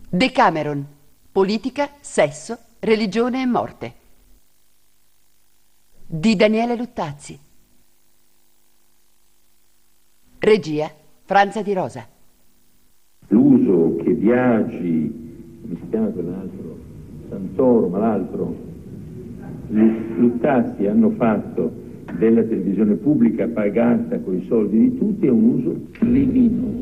Decameron. Politica, sesso, religione e morte. Di Daniele Luttazzi. Regia Franza Di Rosa. L'uso che Biagi, come si chiama quell'altro? Santoro, ma l'altro? Luttazzi hanno fatto della televisione pubblica pagata con i soldi di tutti è un uso criminoso.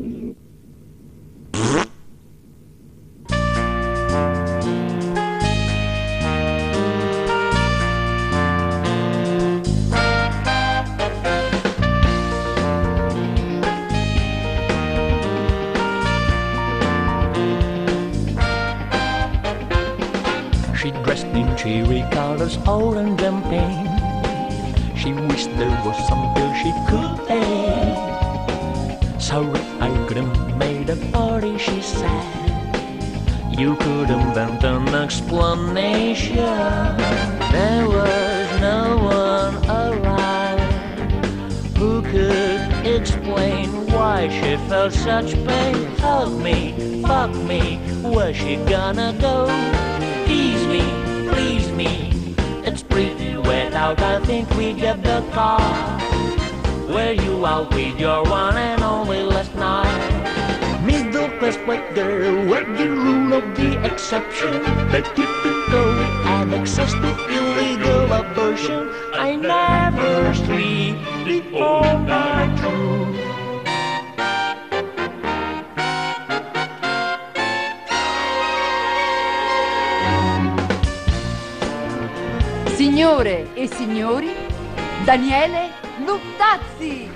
She dressed in cherry colors, holding them pain. She wished there was some bill she could pay. Sorry, I couldn't make a party, she said. You could invent an explanation. There was no one around who could explain why she felt such pain. Hug me, fuck me, where's she gonna go? Tease me, please me, it's pretty wet out, I think we get the car. Were you out with your one and only last night? Middle class white girl, with the rule of the exception, that typical and access to illegal abortion. I never sleep before night through. Signore e signori, Daniele Luttazzi.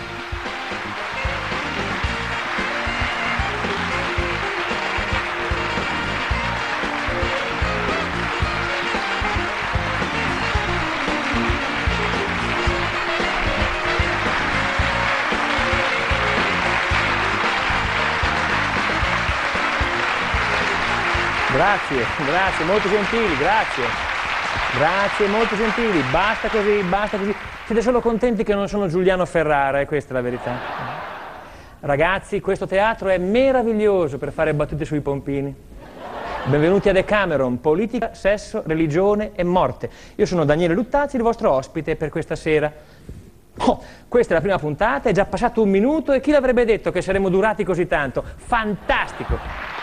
Grazie, molto gentili, grazie. Grazie, molto gentili, basta così, basta così. Siete solo contenti che non sono Giuliano Ferrara, e questa è la verità. Ragazzi, questo teatro è meraviglioso per fare battute sui pompini. Benvenuti a Decameron, politica, sesso, religione e morte. Io sono Daniele Luttazzi, il vostro ospite per questa sera. Oh, questa è la prima puntata, è già passato 1 minuto e chi l'avrebbe detto che saremmo durati così tanto? Fantastico!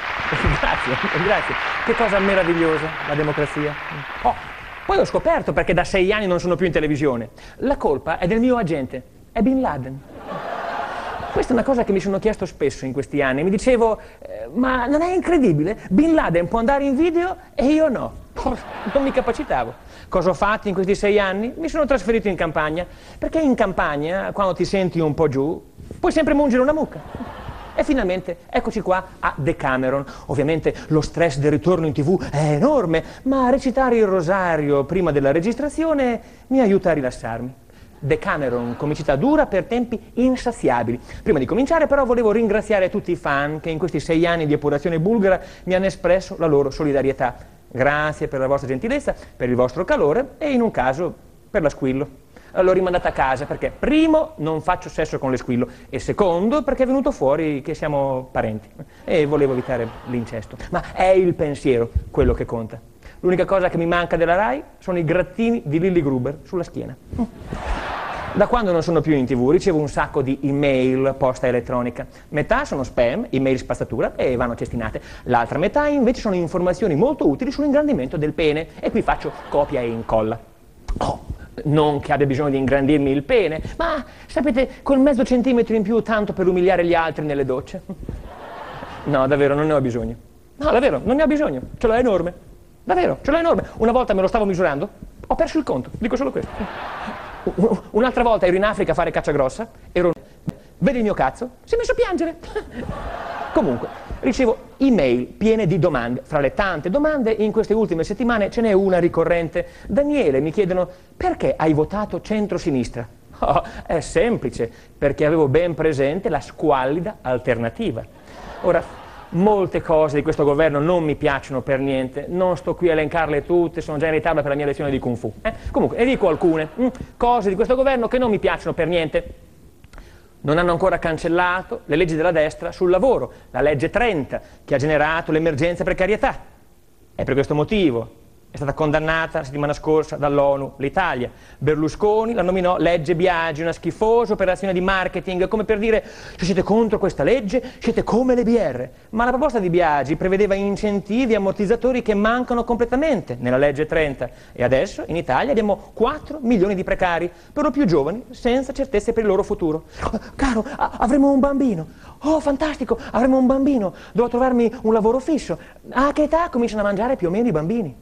Grazie. Che cosa meravigliosa, la democrazia. Oh, poi ho scoperto perché da 6 anni non sono più in televisione. La colpa è del mio agente, è Bin Laden. Questa è una cosa che mi sono chiesto spesso in questi anni. Mi dicevo, ma non è incredibile? Bin Laden può andare in video e io no. Non mi capacitavo. Cosa ho fatto in questi 6 anni? Mi sono trasferito in campagna. Perché in campagna, quando ti senti un po' giù, puoi sempre mungere una mucca. E finalmente eccoci qua a Decameron. Ovviamente lo stress del ritorno in TV è enorme, ma recitare il rosario prima della registrazione mi aiuta a rilassarmi. Decameron, comicità dura per tempi insaziabili. Prima di cominciare però volevo ringraziare tutti i fan che in questi 6 anni di epurazione bulgara mi hanno espresso la loro solidarietà. Grazie per la vostra gentilezza, per il vostro calore e in un caso per la squillo. L'ho rimandata a casa perché primo non faccio sesso con l'esquillo e secondo perché è venuto fuori che siamo parenti e volevo evitare l'incesto. Ma è il pensiero quello che conta. L'unica cosa che mi manca della Rai sono i grattini di Lilli Gruber sulla schiena. Da quando non sono più in TV ricevo un sacco di email, posta elettronica. Metà sono spam, email spazzatura e vanno cestinate. L'altra metà invece sono informazioni molto utili sull'ingrandimento del pene e qui faccio copia e incolla. Oh, non che abbia bisogno di ingrandirmi il pene, ma sapete, quel mezzo centimetro in più tanto per umiliare gli altri nelle docce. No, davvero, non ne ho bisogno. No, davvero, non ne ho bisogno. Ce l'ho enorme. Davvero, ce l'ho enorme. Una volta me lo stavo misurando, ho perso il conto, dico solo questo. Un'altra volta ero in Africa a fare caccia grossa, vedi il mio cazzo? Si è messo a piangere. Comunque, ricevo email piene di domande. Fra le tante domande, in queste ultime settimane ce n'è una ricorrente. Daniele, mi chiedono, perché hai votato centro-sinistra? Oh, è semplice, perché avevo ben presente la squallida alternativa. Ora, molte cose di questo governo non mi piacciono per niente, non sto qui a elencarle tutte, sono già in ritardo per la mia lezione di Kung Fu. Comunque, ne dico alcune. Cose di questo governo che non mi piacciono per niente. Non hanno ancora cancellato le leggi della destra sul lavoro, la legge 30, che ha generato l'emergenza precarietà. E per questo motivo è stata condannata la settimana scorsa dall'ONU l'Italia. Berlusconi la nominò legge Biagi, una schifosa operazione di marketing, come per dire: se siete contro questa legge siete come le BR. Ma la proposta di Biagi prevedeva incentivi e ammortizzatori che mancano completamente nella legge 30 e adesso in Italia abbiamo 4 milioni di precari, per lo più giovani, senza certezze per il loro futuro. Oh, caro, avremo un bambino. Oh, fantastico, avremo un bambino. Devo trovarmi un lavoro fisso. A che età cominciano a mangiare più o meno i bambini?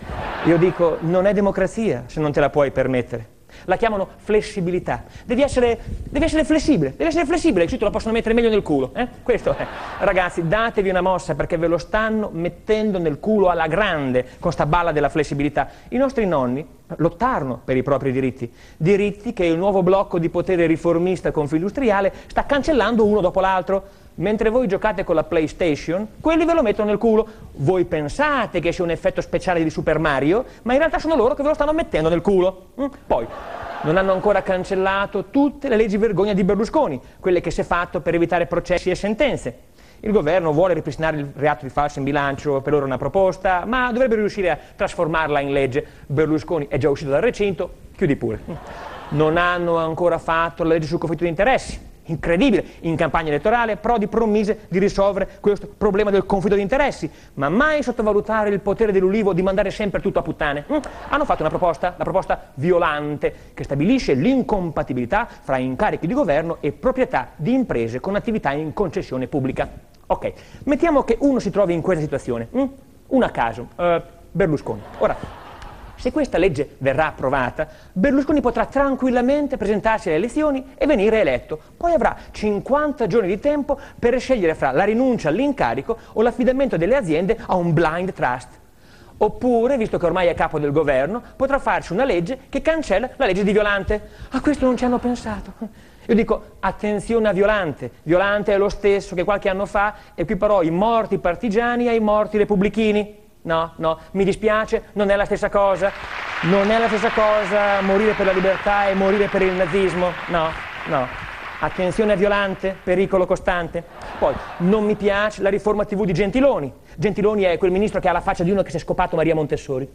Io dico, non è democrazia se non te la puoi permettere. La chiamano flessibilità. Devi essere flessibile, così te lo possono mettere meglio nel culo. Questo è. Ragazzi, datevi una mossa perché ve lo stanno mettendo nel culo alla grande con sta balla della flessibilità. I nostri nonni lottarono per i propri diritti che il nuovo blocco di potere riformista confindustriale sta cancellando uno dopo l'altro. Mentre voi giocate con la PlayStation, quelli ve lo mettono nel culo. Voi pensate che sia un effetto speciale di Super Mario, ma in realtà sono loro che ve lo stanno mettendo nel culo. Poi, non hanno ancora cancellato tutte le leggi vergogna di Berlusconi, quelle che si è fatto per evitare processi e sentenze. Il governo vuole ripristinare il reato di falso in bilancio, per ora è una proposta, ma dovrebbe riuscire a trasformarla in legge. Berlusconi è già uscito dal recinto, chiudi pure. Non hanno ancora fatto la legge sul conflitto di interessi. Incredibile, in campagna elettorale Prodi promise di risolvere questo problema del conflitto di interessi, ma mai sottovalutare il potere dell'Ulivo di mandare sempre tutto a puttane. Hanno fatto una proposta, la proposta Violante, che stabilisce l'incompatibilità fra incarichi di governo e proprietà di imprese con attività in concessione pubblica. Ok, mettiamo che uno si trovi in questa situazione, un a caso, Berlusconi. Ora, se questa legge verrà approvata, Berlusconi potrà tranquillamente presentarsi alle elezioni e venire eletto. Poi avrà 50 giorni di tempo per scegliere fra la rinuncia all'incarico o l'affidamento delle aziende a un blind trust. Oppure, visto che ormai è capo del governo, potrà farsi una legge che cancella la legge di Violante. A questo non ci hanno pensato. Io dico, attenzione a Violante. Violante è lo stesso che qualche anno fa equiparò i morti partigiani ai morti repubblichini. No, mi dispiace, non è la stessa cosa. Non è la stessa cosa morire per la libertà e morire per il nazismo. No. Attenzione a Violante, pericolo costante. Poi, non mi piace la riforma TV di Gentiloni. Gentiloni è quel ministro che ha la faccia di uno che si è scopato Maria Montessori.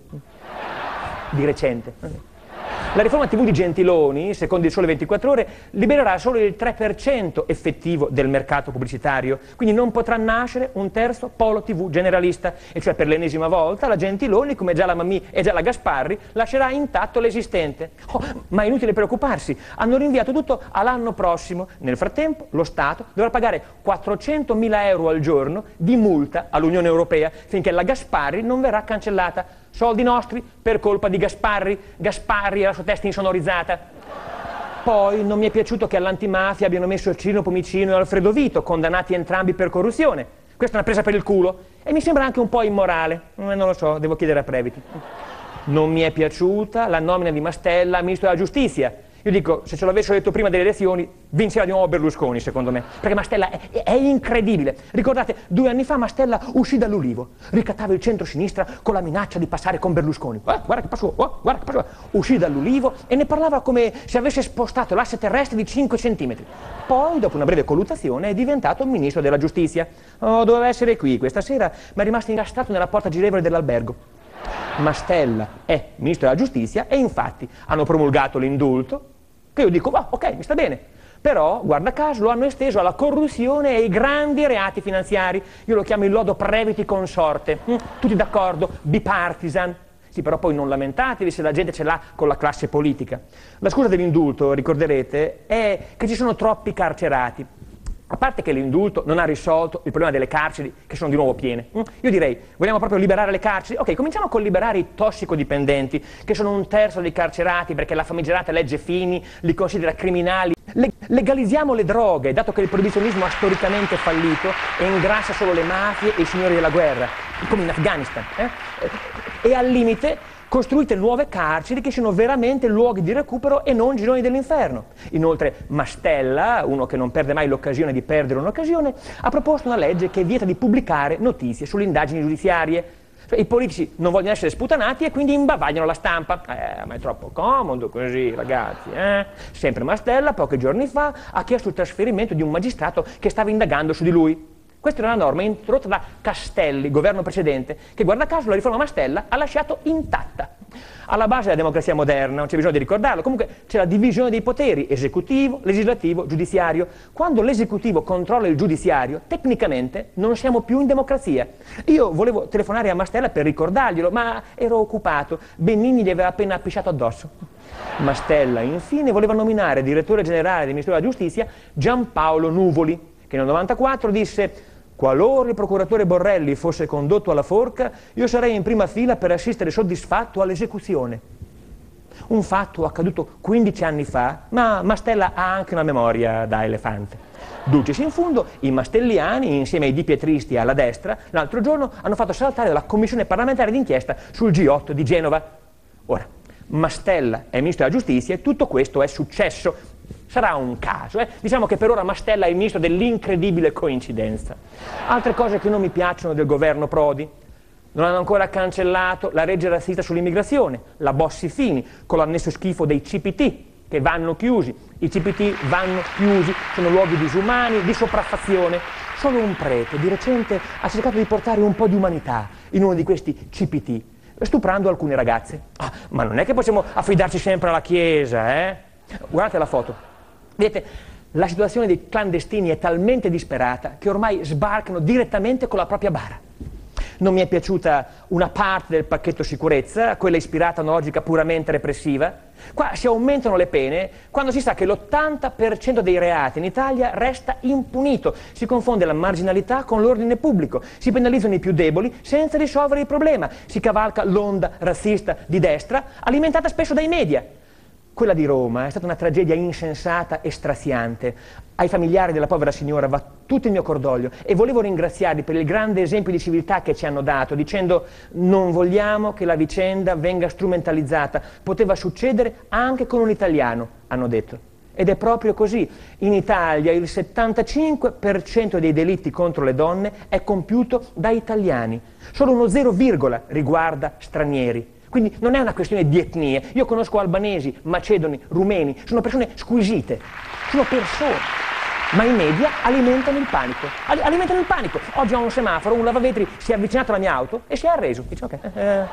Di recente. La riforma TV di Gentiloni, secondo il Sole 24 Ore, libererà solo il 3% effettivo del mercato pubblicitario, quindi non potrà nascere un terzo polo TV generalista, e cioè per l'ennesima volta la Gentiloni, come già la Mammì e già la Gasparri, lascerà intatto l'esistente. Ma è inutile preoccuparsi, hanno rinviato tutto all'anno prossimo. Nel frattempo lo Stato dovrà pagare 400.000 euro al giorno di multa all'Unione Europea finché la Gasparri non verrà cancellata. Soldi nostri per colpa di Gasparri e la sua testa insonorizzata. Poi non mi è piaciuto che all'antimafia abbiano messo Ciro Pomicino e Alfredo Vito, condannati entrambi per corruzione. Questa è una presa per il culo e mi sembra anche un po' immorale. Non lo so, devo chiedere a Previti. Non mi è piaciuta la nomina di Mastella a ministro della giustizia. Io dico, se ce l'avessero detto prima delle elezioni, vinceva di nuovo Berlusconi, secondo me. Perché Mastella è incredibile. Ricordate, 2 anni fa Mastella uscì dall'Ulivo, ricattava il centro-sinistra con la minaccia di passare con Berlusconi. Guarda che passo. Uscì dall'Ulivo e ne parlava come se avesse spostato l'asse terrestre di 5 centimetri. Poi, dopo una breve colluttazione, è diventato ministro della giustizia. Doveva essere qui questa sera, ma è rimasto incastrato nella porta girevole dell'albergo. Mastella è ministro della giustizia e infatti hanno promulgato l'indulto, che io dico, ok, mi sta bene, però, guarda caso, lo hanno esteso alla corruzione e ai grandi reati finanziari. Io lo chiamo il lodo Previti consorte. Tutti d'accordo, bipartisan. Sì, però poi non lamentatevi se la gente ce l'ha con la classe politica. La scusa dell'indulto, ricorderete, è che ci sono troppi carcerati. A parte che l'indulto non ha risolto il problema delle carceri che sono di nuovo piene. Io direi, vogliamo proprio liberare le carceri? Ok, cominciamo con liberare i tossicodipendenti, che sono 1/3 dei carcerati perché la famigerata legge Fini li considera criminali. Legalizziamo le droghe, dato che il proibizionismo ha storicamente fallito e ingrassa solo le mafie e i signori della guerra, come in Afghanistan. E al limite costruite nuove carceri che siano veramente luoghi di recupero e non gironi dell'inferno. Inoltre Mastella, uno che non perde mai l'occasione di perdere un'occasione, ha proposto una legge che vieta di pubblicare notizie sulle indagini giudiziarie. Cioè, i politici non vogliono essere sputanati e quindi imbavagliano la stampa. Ma è troppo comodo così, ragazzi. Sempre Mastella, pochi giorni fa, ha chiesto il trasferimento di un magistrato che stava indagando su di lui. Questa era una norma introdotta da Castelli, governo precedente, che guarda caso la riforma Mastella ha lasciato intatta. Alla base della democrazia moderna, non c'è bisogno di ricordarlo, comunque c'è la divisione dei poteri, esecutivo, legislativo, giudiziario. Quando l'esecutivo controlla il giudiziario, tecnicamente non siamo più in democrazia. Io volevo telefonare a Mastella per ricordarglielo, ma ero occupato, Benigni gli aveva appena pisciato addosso. Mastella, infine, voleva nominare direttore generale del Ministero della Giustizia Giampaolo Nuvoli, che nel 1994 disse: qualora il procuratore Borrelli fosse condotto alla forca, io sarei in prima fila per assistere soddisfatto all'esecuzione. Un fatto accaduto 15 anni fa, ma Mastella ha anche una memoria da elefante. Dulcis in fundo, i mastelliani, insieme ai dipietristi alla destra, l'altro giorno hanno fatto saltare la commissione parlamentare d'inchiesta sul G8 di Genova. Ora, Mastella è ministro della giustizia e tutto questo è successo. Sarà un caso, Diciamo che per ora Mastella è il ministro dell'incredibile coincidenza. Altre cose che non mi piacciono del governo Prodi: non hanno ancora cancellato la legge razzista sull'immigrazione, la Bossi-Fini, con l'annesso schifo dei CPT, che vanno chiusi. I CPT vanno chiusi, sono luoghi disumani, di sopraffazione. Solo un prete di recente ha cercato di portare un po' di umanità in uno di questi CPT, stuprando alcune ragazze. Ma non è che possiamo affidarci sempre alla Chiesa, Guardate la foto. Vedete, la situazione dei clandestini è talmente disperata che ormai sbarcano direttamente con la propria bara. Non mi è piaciuta una parte del pacchetto sicurezza, quella ispirata a una logica puramente repressiva. Qua si aumentano le pene quando si sa che l'80% dei reati in Italia resta impunito. Si confonde la marginalità con l'ordine pubblico, si penalizzano i più deboli senza risolvere il problema, si cavalca l'onda razzista di destra alimentata spesso dai media. Quella di Roma è stata una tragedia insensata e straziante. Ai familiari della povera signora va tutto il mio cordoglio e volevo ringraziarli per il grande esempio di civiltà che ci hanno dato, dicendo: non vogliamo che la vicenda venga strumentalizzata, poteva succedere anche con un italiano, hanno detto. Ed è proprio così. In Italia il 75% dei delitti contro le donne è compiuto da italiani, solo uno 0, riguarda stranieri. Quindi non è una questione di etnie. Io conosco albanesi, macedoni, rumeni, sono persone squisite, sono persone, ma i media alimentano il panico. Alimentano il panico. Oggi a un semaforo un lavavetri si è avvicinato alla mia auto e si è arreso. Dice, ok.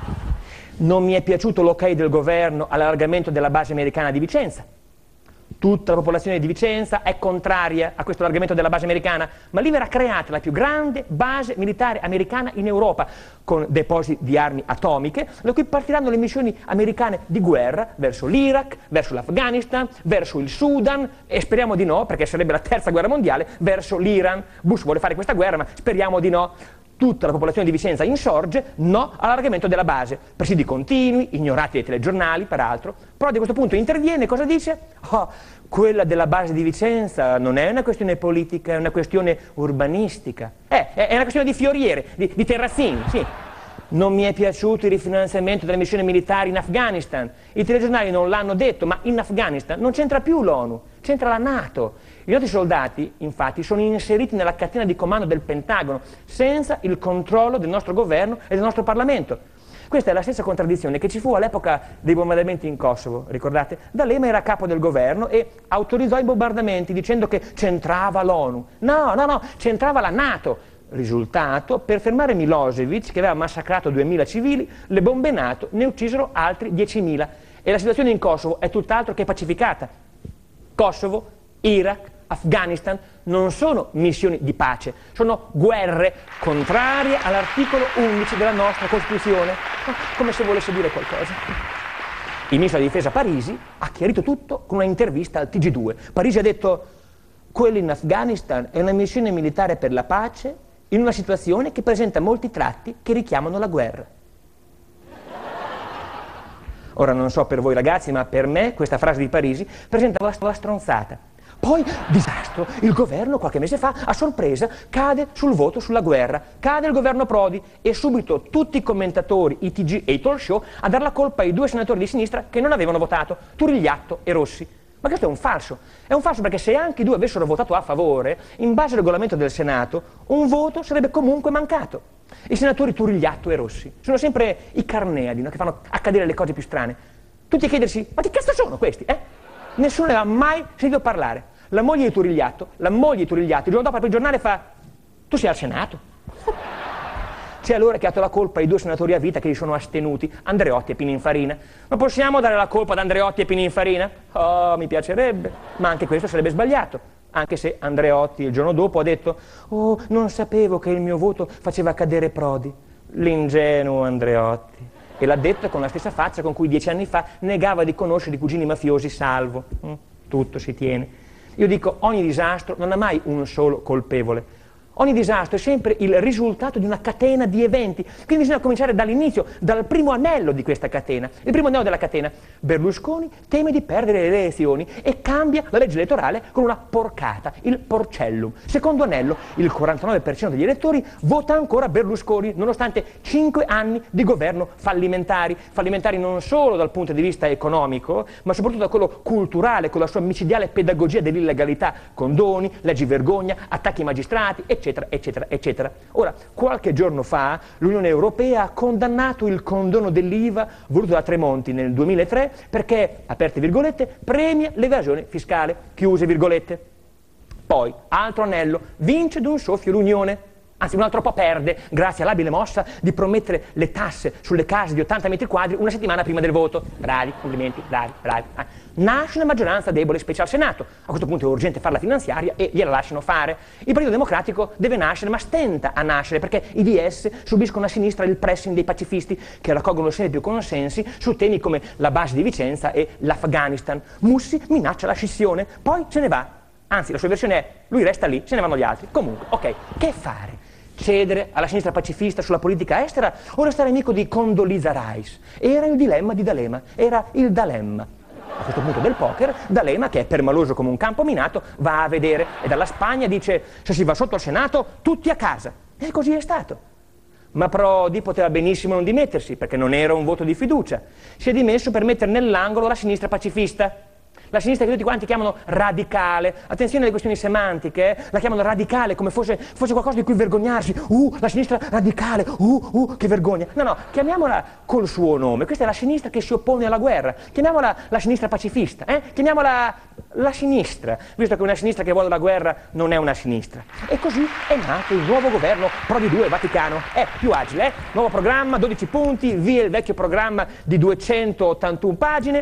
Non mi è piaciuto l'ok del governo all'allargamento della base americana di Vicenza. Tutta la popolazione di Vicenza è contraria a questo allargamento della base americana, ma lì verrà creata la più grande base militare americana in Europa, con depositi di armi atomiche, da cui partiranno le missioni americane di guerra verso l'Iraq, verso l'Afghanistan, verso il Sudan, e speriamo di no, perché sarebbe la terza guerra mondiale, verso l'Iran. Bush vuole fare questa guerra, ma speriamo di no. Tutta la popolazione di Vicenza insorge no all'allargamento della base. Presidi continui, ignorati dai telegiornali, peraltro. Prodi a questo punto interviene e cosa dice? Quella della base di Vicenza non è una questione politica, è una questione urbanistica. È una questione di fioriere, di terrazzini, sì. Non mi è piaciuto il rifinanziamento delle missioni militari in Afghanistan. I telegiornali non l'hanno detto, ma in Afghanistan non c'entra più l'ONU, c'entra la NATO. I nostri soldati, infatti, sono inseriti nella catena di comando del Pentagono, senza il controllo del nostro governo e del nostro Parlamento. Questa è la stessa contraddizione che ci fu all'epoca dei bombardamenti in Kosovo, ricordate? D'Alema era capo del governo e autorizzò i bombardamenti dicendo che c'entrava l'ONU. No, c'entrava la NATO. Risultato, per fermare Milosevic, che aveva massacrato 2000 civili, le bombe NATO ne uccisero altri 10.000. E la situazione in Kosovo è tutt'altro che pacificata. Kosovo, Iraq, Afghanistan non sono missioni di pace, sono guerre contrarie all'articolo 11 della nostra Costituzione, come se volesse dire qualcosa. Il ministro della difesa Parisi ha chiarito tutto con una intervista al TG2. Parisi ha detto: quella in Afghanistan è una missione militare per la pace in una situazione che presenta molti tratti che richiamano la guerra. Ora non so per voi ragazzi, ma per me questa frase di Parisi presenta la stronzata. Poi, disastro, il governo qualche mese fa, a sorpresa, cade sul voto sulla guerra, cade il governo Prodi e subito tutti i commentatori, i TG e i talk show a dar la colpa ai 2 senatori di sinistra che non avevano votato, Turigliatto e Rossi. Ma questo è un falso perché se anche i 2 avessero votato a favore, in base al regolamento del Senato, un voto sarebbe comunque mancato. I senatori Turigliatto e Rossi sono sempre i Carneadi, no? Che fanno accadere le cose più strane. Tutti a chiedersi, ma che cazzo sono questi? Nessuno ne aveva mai sentito parlare. La moglie di Turigliatto, il giorno dopo apre il giornale e fa, tu sei al Senato? C'è allora che ha dato la colpa ai 2 senatori a vita che si sono astenuti, Andreotti e Pininfarina. Ma possiamo dare la colpa ad Andreotti e Pininfarina? Oh, mi piacerebbe, ma anche questo sarebbe sbagliato. Anche se Andreotti il giorno dopo ha detto, oh, non sapevo che il mio voto faceva cadere Prodi. L'ingenuo Andreotti. E l'ha detto con la stessa faccia con cui 10 anni fa negava di conoscere i cugini mafiosi Salvo. Tutto si tiene. Io dico, ogni disastro non ha mai un solo colpevole. Ogni disastro è sempre il risultato di una catena di eventi, quindi bisogna cominciare dall'inizio, dal primo anello di questa catena. Il primo anello della catena, Berlusconi teme di perdere le elezioni e cambia la legge elettorale con una porcata, il porcellum. Secondo anello, il 49% degli elettori vota ancora Berlusconi, nonostante 5 anni di governo fallimentari non solo dal punto di vista economico, ma soprattutto da quello culturale, con la sua micidiale pedagogia dell'illegalità, condoni, leggi vergogna, attacchi ai magistrati, eccetera. Eccetera. Ora, qualche giorno fa l'Unione Europea ha condannato il condono dell'IVA voluto da Tremonti nel 2003 perché, aperte virgolette, premia l'evasione fiscale, chiuse virgolette. Poi, altro anello, vince d'un soffio l'Unione. Anzi, un altro po' perde, grazie all'abile mossa di promettere le tasse sulle case di 80 metri quadri una settimana prima del voto. Bravi, complimenti, bravi. Nasce una maggioranza debole, specie al Senato. A questo punto è urgente fare la finanziaria e gliela lasciano fare. Il Partito Democratico deve nascere, ma stenta a nascere, perché i DS subiscono a sinistra il pressing dei pacifisti che raccolgono sempre più consensi su temi come la base di Vicenza e l'Afghanistan. Mussi minaccia la scissione, poi se ne va. Anzi, la sua versione è, lui resta lì, se ne vanno gli altri. Comunque, ok, che fare? Cedere alla sinistra pacifista sulla politica estera o restare amico di Condoleezza Rice? Era il dilemma di D'Alema, era il Dalemma. A questo punto del poker, D'Alema, che è permaloso come un campo minato, va a vedere e dalla Spagna dice se si va sotto al Senato, tutti a casa. E così è stato. Ma Prodi poteva benissimo non dimettersi, perché non era un voto di fiducia. Si è dimesso per mettere nell'angolo la sinistra pacifista. La sinistra che tutti quanti chiamano radicale, attenzione alle questioni semantiche, la chiamano radicale come fosse qualcosa di cui vergognarsi, la sinistra radicale, che vergogna. No, chiamiamola col suo nome, questa è la sinistra che si oppone alla guerra, chiamiamola la sinistra pacifista, chiamiamola la sinistra, visto che una sinistra che vuole la guerra non è una sinistra. E così è nato il nuovo governo Prodi 2 Vaticano, è più agile, nuovo programma, 12 punti, via il vecchio programma di 281 pagine,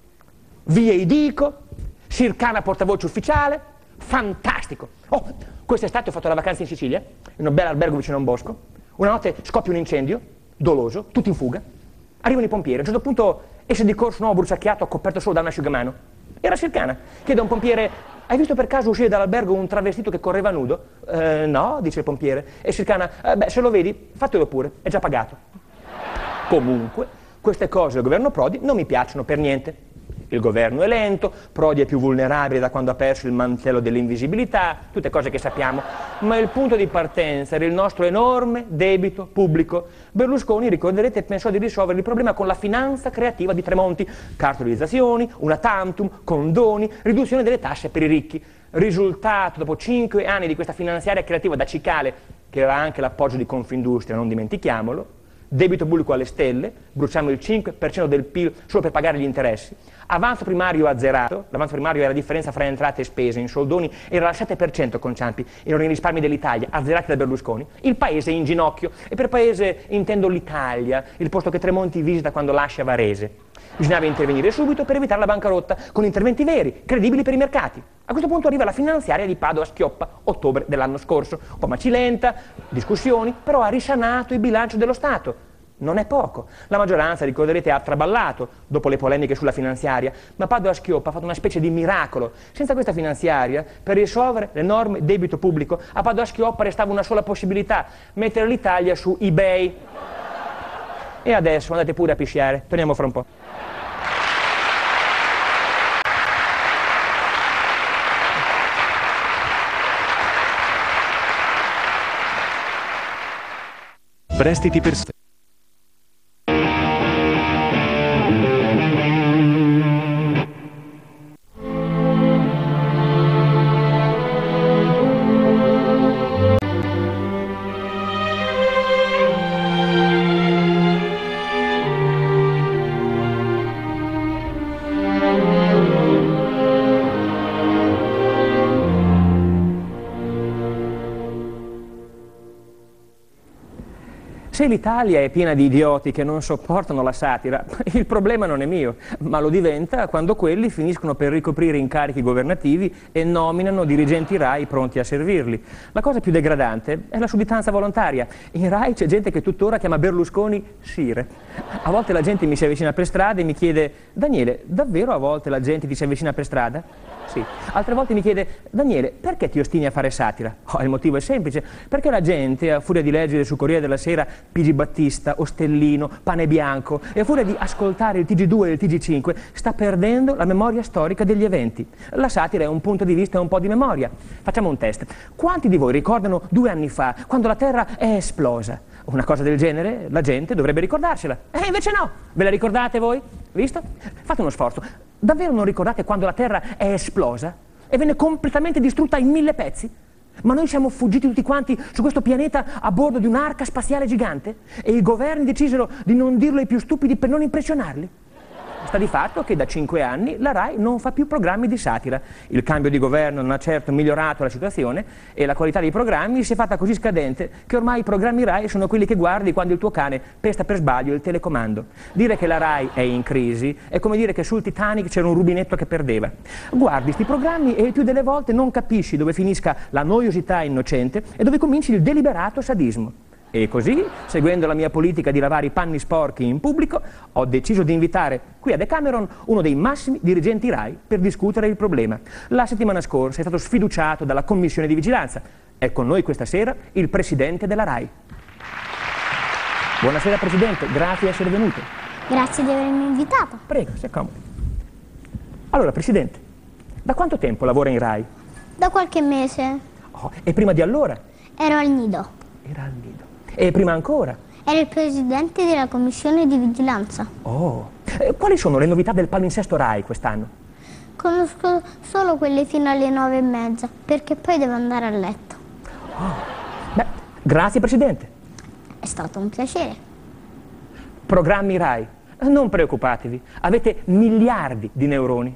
via Idico, Sircana portavoce ufficiale, fantastico. Oh, quest'estate ho fatto la vacanza in Sicilia, in un bel albergo vicino a un bosco, una notte scoppia un incendio, doloso, tutti in fuga, arrivano i pompieri, a un certo punto esce di corso un uomo bruciacchiato coperto solo da un asciugamano, era Sircana, chiede a un pompiere, hai visto per caso uscire dall'albergo un travestito che correva nudo? No, dice il pompiere, e Sircana, se lo vedi, fatelo pure, è già pagato. Comunque, queste cose del governo Prodi non mi piacciono per niente. Il governo è lento, Prodi è più vulnerabile da quando ha perso il mantello dell'invisibilità, tutte cose che sappiamo, ma il punto di partenza era il nostro enorme debito pubblico. Berlusconi, ricorderete, pensò di risolvere il problema con la finanza creativa di Tremonti, cartolarizzazioni, una tantum, condoni, riduzione delle tasse per i ricchi. Risultato, dopo 5 anni di questa finanziaria creativa da cicale, che aveva anche l'appoggio di Confindustria, non dimentichiamolo, debito pubblico alle stelle, bruciamo il 5% del PIL solo per pagare gli interessi, avanzo primario azzerato, l'avanzo primario era la differenza fra entrate e spese, in soldoni era al 7% con Ciampi, erano i risparmi dell'Italia, azzerati da Berlusconi, il paese è in ginocchio, e per paese intendo l'Italia, il posto che Tremonti visita quando lascia Varese. Bisognava intervenire subito per evitare la bancarotta, con interventi veri, credibili per i mercati. A questo punto arriva la finanziaria di Padoa-Schioppa, ottobre dell'anno scorso, un po' macilenta, discussioni, però ha risanato il bilancio dello Stato. Non è poco. La maggioranza, ricorderete, ha traballato dopo le polemiche sulla finanziaria, ma Padoa-Schioppa ha fatto una specie di miracolo. Senza questa finanziaria, per risolvere l'enorme debito pubblico, a Padoa-Schioppa restava una sola possibilità, mettere l'Italia su eBay. E adesso andate pure a pisciare, torniamo fra un po'. Prestiti per Se l'Italia è piena di idioti che non sopportano la satira, il problema non è mio, ma lo diventa quando quelli finiscono per ricoprire incarichi governativi e nominano dirigenti RAI pronti a servirli. La cosa più degradante è la sudditanza volontaria. In RAI c'è gente che tuttora chiama Berlusconi Sire. A volte la gente mi si avvicina per strada e mi chiede: Daniele, davvero a volte la gente ti si avvicina per strada? Sì. Altre volte mi chiede: Daniele, perché ti ostini a fare satira? Oh, il motivo è semplice, perché la gente, a furia di leggere sul Corriere della Sera Pigi Battista, Ostellino, Pane Bianco, e a furia di ascoltare il TG2 e il TG5, sta perdendo la memoria storica degli eventi. La satira è un punto di vista e un po' di memoria. Facciamo un test. Quanti di voi ricordano 2 anni fa, quando la Terra è esplosa? Una cosa del genere la gente dovrebbe ricordarsela. E invece no! Ve la ricordate voi? Visto? Fate uno sforzo. Davvero non ricordate quando la Terra è esplosa e venne completamente distrutta in 1000 pezzi? Ma noi siamo fuggiti tutti quanti su questo pianeta a bordo di un'arca spaziale gigante e i governi decisero di non dirlo ai più stupidi per non impressionarli? Sta di fatto che da 5 anni la RAI non fa più programmi di satira. Il cambio di governo non ha certo migliorato la situazione e la qualità dei programmi si è fatta così scadente che ormai i programmi RAI sono quelli che guardi quando il tuo cane pesta per sbaglio il telecomando. Dire che la RAI è in crisi è come dire che sul Titanic c'era un rubinetto che perdeva. Guardi sti programmi e il più delle volte non capisci dove finisca la noiosità innocente e dove cominci il deliberato sadismo. E così, seguendo la mia politica di lavare i panni sporchi in pubblico, ho deciso di invitare qui a Decameron uno dei massimi dirigenti RAI per discutere il problema. La settimana scorsa è stato sfiduciato dalla commissione di vigilanza. È con noi questa sera il presidente della RAI. Buonasera Presidente, grazie di essere venuto. Grazie di avermi invitato. Prego, si accomodi. Allora Presidente, da quanto tempo lavora in RAI? Da qualche mese. Oh, e prima di allora? Ero al nido. Era al nido. E prima ancora? Ero il presidente della commissione di vigilanza. Oh, quali sono le novità del palinsesto RAI quest'anno? Conosco solo quelle fino alle 9:30, perché poi devo andare a letto. Oh. Beh, grazie Presidente. È stato un piacere. Programmi RAI. Non preoccupatevi, avete miliardi di neuroni.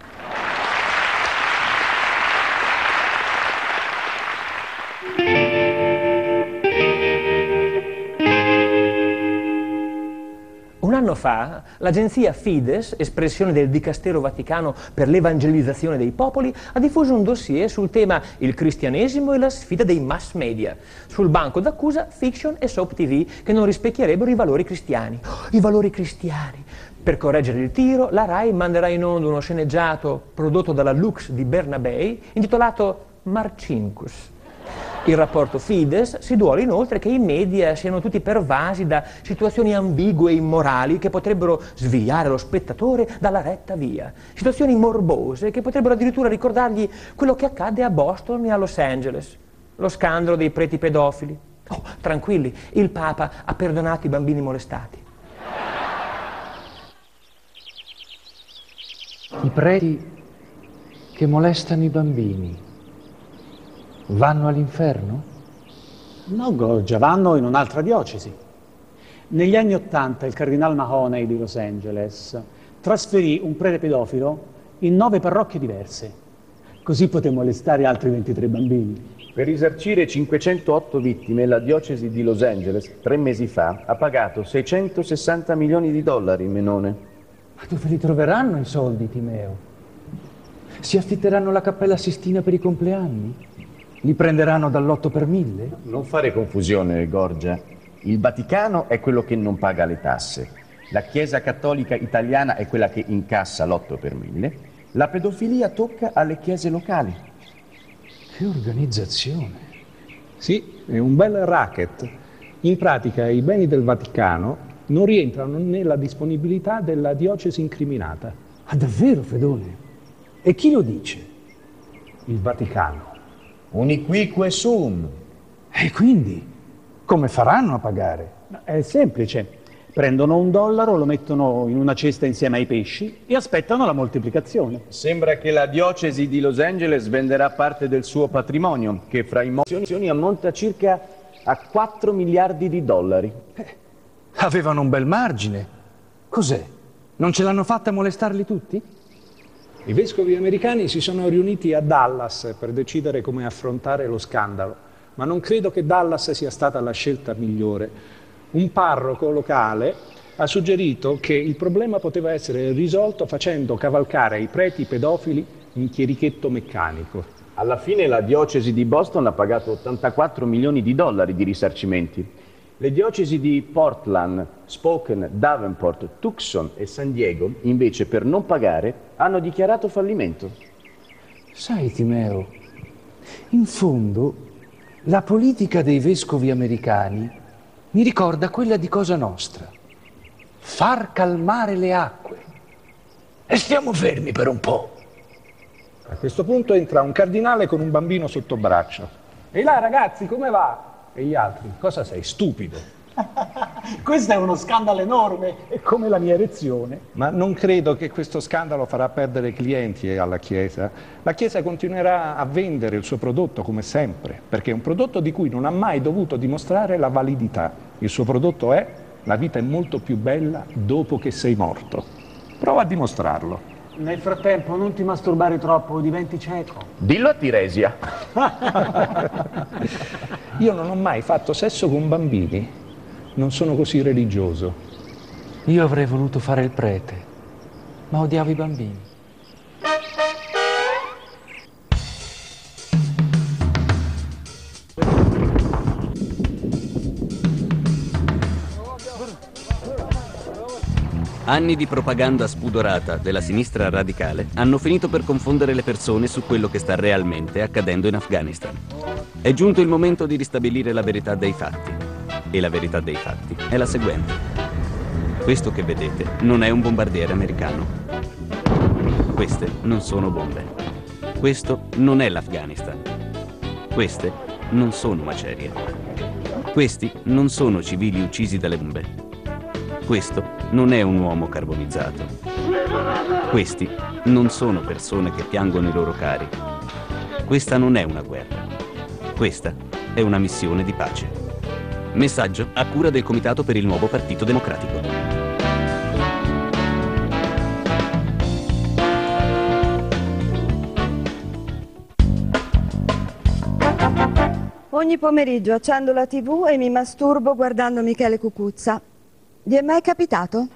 Un anno fa l'agenzia Fides, espressione del Dicastero Vaticano per l'evangelizzazione dei popoli, ha diffuso un dossier sul tema il cristianesimo e la sfida dei mass media. Sul banco d'accusa fiction e soap TV che non rispecchierebbero i valori cristiani. Oh, i valori cristiani! Per correggere il tiro, la RAI manderà in onda uno sceneggiato prodotto dalla Lux di Bernabei intitolato Marcinkus. Il rapporto Fides si duole inoltre che i media siano tutti pervasi da situazioni ambigue e immorali che potrebbero sviare lo spettatore dalla retta via. Situazioni morbose che potrebbero addirittura ricordargli quello che accadde a Boston e a Los Angeles. Lo scandalo dei preti pedofili. Oh, tranquilli, il Papa ha perdonato i bambini molestati. I preti che molestano i bambini vanno all'inferno? No, Gorgia, vanno in un'altra diocesi. Negli anni '80 il cardinal Mahoney di Los Angeles trasferì un prete pedofilo in 9 parrocchie diverse. Così poté molestare altri 23 bambini. Per risarcire 508 vittime, la diocesi di Los Angeles 3 mesi fa ha pagato $660 milioni, Menone. Ma dove li troveranno i soldi, Timeo? Si affitteranno la Cappella Sistina per i compleanni? Li prenderanno dall'8 per 1000? Non fare confusione, Gorgia. Il Vaticano è quello che non paga le tasse. La Chiesa Cattolica Italiana è quella che incassa l'8 per 1000. La pedofilia tocca alle chiese locali. Che organizzazione! Sì, è un bel racket. In pratica i beni del Vaticano non rientrano nella disponibilità della diocesi incriminata. Ah, davvero, Fedone? E chi lo dice? Il Vaticano. Uniquique sum. E quindi, come faranno a pagare? È semplice. Prendono $1, lo mettono in una cesta insieme ai pesci e aspettano la moltiplicazione. Sembra che la diocesi di Los Angeles venderà parte del suo patrimonio, che fra immobili ammonta circa a $4 miliardi. Avevano un bel margine. Cos'è? Non ce l'hanno fatta a molestarli tutti? I vescovi americani si sono riuniti a Dallas per decidere come affrontare lo scandalo, ma non credo che Dallas sia stata la scelta migliore. Un parroco locale ha suggerito che il problema poteva essere risolto facendo cavalcare i preti pedofili in chierichetto meccanico. Alla fine la diocesi di Boston ha pagato 84 milioni di dollari di risarcimenti. Le diocesi di Portland, Spokane, Davenport, Tucson e San Diego, invece, per non pagare, hanno dichiarato fallimento. Sai, Timeo, in fondo la politica dei vescovi americani mi ricorda quella di Cosa Nostra. Far calmare le acque. E stiamo fermi per un po'. A questo punto entra un cardinale con un bambino sotto braccio. Ehi là ragazzi, come va? E gli altri, cosa sei, stupido? Questo è uno scandalo enorme, è come la mia erezione. Ma non credo che questo scandalo farà perdere clienti alla Chiesa. La Chiesa continuerà a vendere il suo prodotto come sempre, perché è un prodotto di cui non ha mai dovuto dimostrare la validità. Il suo prodotto è: la vita è molto più bella dopo che sei morto. Prova a dimostrarlo. Nel frattempo non ti masturbare troppo, diventi cieco. Dillo a Tiresia. Io non ho mai fatto sesso con bambini, non sono così religioso. Io avrei voluto fare il prete, ma odiavo i bambini. Anni di propaganda spudorata della sinistra radicale hanno finito per confondere le persone su quello che sta realmente accadendo in Afghanistan. È giunto il momento di ristabilire la verità dei fatti. E la verità dei fatti è la seguente. Questo che vedete non è un bombardiere americano. Queste non sono bombe. Questo non è l'Afghanistan. Queste non sono macerie. Questi non sono civili uccisi dalle bombe. Questo non è un uomo carbonizzato. Questi non sono persone che piangono i loro cari. Questa non è una guerra. Questa è una missione di pace. Messaggio a cura del Comitato per il Nuovo Partito Democratico. Ogni pomeriggio accendo la TV e mi masturbo guardando Michele Cucuzza. Vi è mai capitato?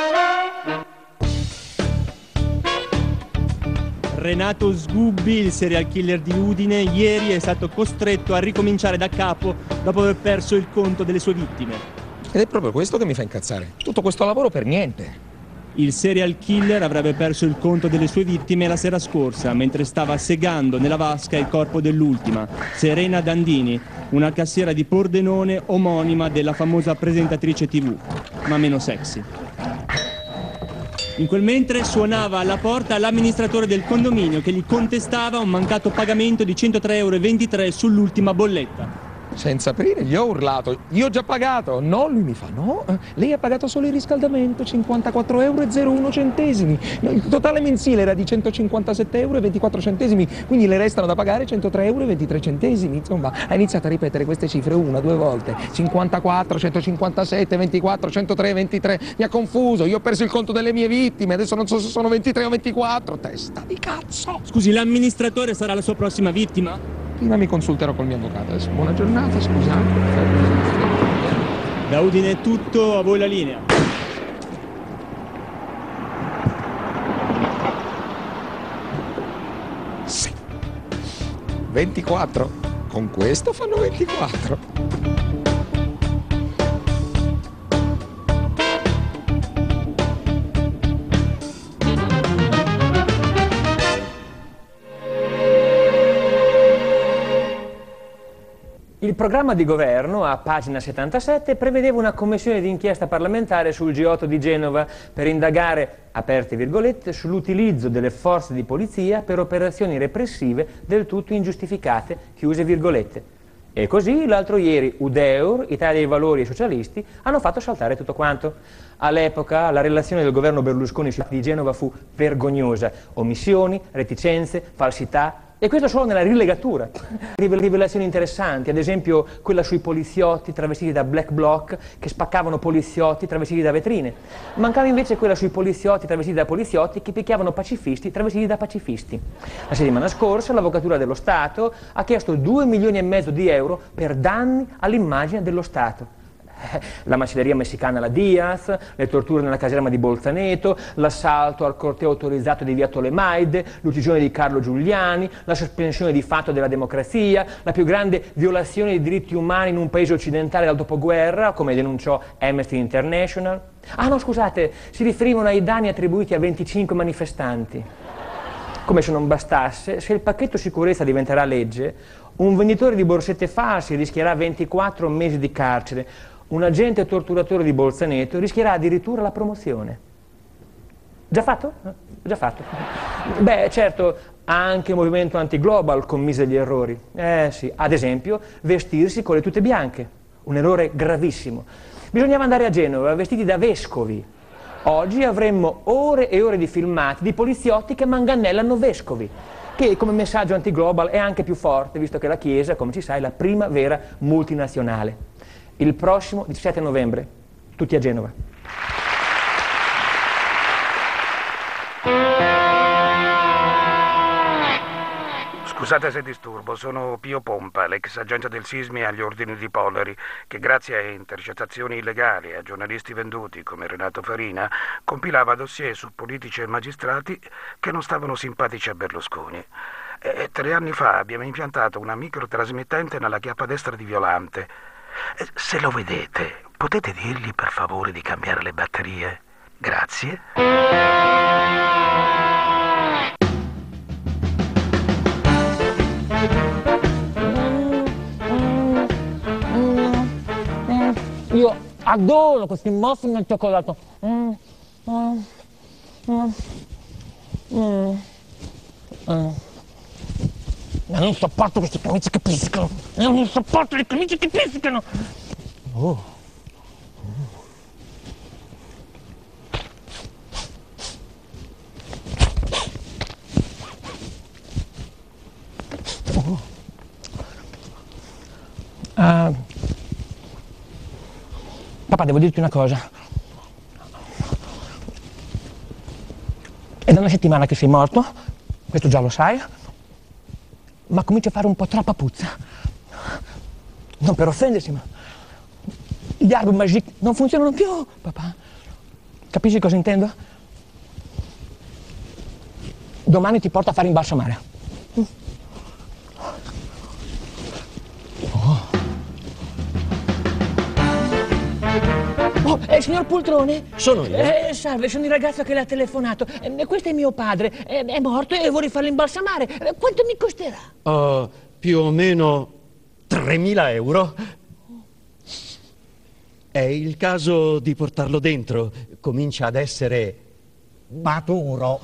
Renato Sgubbi, il serial killer di Udine, ieri è stato costretto a ricominciare da capo dopo aver perso il conto delle sue vittime. Ed è proprio questo che mi fa incazzare. Tutto questo lavoro per niente. Il serial killer avrebbe perso il conto delle sue vittime la sera scorsa, mentre stava segando nella vasca il corpo dell'ultima, Serena Dandini, una cassiera di Pordenone omonima della famosa presentatrice TV, ma meno sexy. In quel mentre suonava alla porta l'amministratore del condominio che gli contestava un mancato pagamento di 103,23 € sull'ultima bolletta. Senza aprire gli ho urlato: io ho già pagato. No, lui mi fa: no, lei ha pagato solo il riscaldamento, 54,01 €. No, il totale mensile era di 157,24 €, quindi le restano da pagare 103,23 €. Insomma, ha iniziato a ripetere queste cifre una, due volte: 54, 157, 24, 103, 23. Mi ha confuso, io ho perso il conto delle mie vittime, adesso non so se sono 23 o 24. Testa di cazzo. Scusi, l'amministratore sarà la sua prossima vittima? Prima mi consulterò col mio avvocato. Adesso buona giornata, scusate. Da Udine è tutto, a voi la linea. Sì. 24. Con questo fanno 24. Il programma di governo, a pagina 77, prevedeva una commissione d'inchiesta parlamentare sul G8 di Genova per indagare, aperte virgolette, sull'utilizzo delle forze di polizia per operazioni repressive del tutto ingiustificate, chiuse virgolette. E così l'altro ieri Udeur, Italia dei Valori e Socialisti hanno fatto saltare tutto quanto. All'epoca la relazione del governo Berlusconi di Genova fu vergognosa: omissioni, reticenze, falsità. E questo solo nella rilegatura. Rivelazioni interessanti, ad esempio quella sui poliziotti travestiti da black bloc che spaccavano poliziotti travestiti da vetrine. Mancava invece quella sui poliziotti travestiti da poliziotti che picchiavano pacifisti travestiti da pacifisti. La settimana scorsa l'Avvocatura dello Stato ha chiesto 2,5 milioni di euro per danni all'immagine dello Stato. La macelleria messicana alla Diaz, le torture nella caserma di Bolzaneto, l'assalto al corteo autorizzato di via Tolemaide, l'uccisione di Carlo Giuliani, la sospensione di fatto della democrazia, la più grande violazione dei diritti umani in un paese occidentale dal dopoguerra, come denunciò Amnesty International. Ah no, scusate, si riferivano ai danni attribuiti a 25 manifestanti. Come se non bastasse, se il pacchetto sicurezza diventerà legge, un venditore di borsette false rischierà 24 mesi di carcere, un agente torturatore di Bolzaneto rischierà addirittura la promozione. Già fatto? Già fatto. Beh, certo, anche il movimento anti-global commise gli errori. Sì, ad esempio, vestirsi con le tute bianche. Un errore gravissimo. Bisognava andare a Genova vestiti da vescovi. Oggi avremmo ore e ore di filmati di poliziotti che mangannellano vescovi, che come messaggio anti-global è anche più forte, visto che la Chiesa, come si sa, è la prima vera multinazionale. Il prossimo 17 novembre, tutti a Genova. Scusate se disturbo, sono Pio Pompa, l'ex agente del Sismi agli ordini di Polleri, che grazie a intercettazioni illegali e a giornalisti venduti come Renato Farina compilava dossier su politici e magistrati che non stavano simpatici a Berlusconi. 3 anni fa abbiamo impiantato una microtrasmittente nella chiappa destra di Violante. Se lo vedete, potete dirgli per favore di cambiare le batterie? Grazie. Io adoro questi muffin al cioccolato. Ma non sopporto queste camicie che piscano. Non sopporto le camicie che piscano. Oh. Papà, devo dirti una cosa. È da una settimana che sei morto, questo già lo sai, ma comincia a fare un po' troppa puzza. Non per offendersi, ma gli Arbre Magique non funzionano più, papà. Capisci cosa intendo? Domani ti porto a fare imbalsamare. Signor Poltrone? Sono io. Salve, sono il ragazzo che le ha telefonato. Questo è mio padre, è morto e vorrei farlo imbalsamare. Quanto mi costerà? Più o meno 3.000 euro. È il caso di portarlo dentro. Comincia ad essere maturo.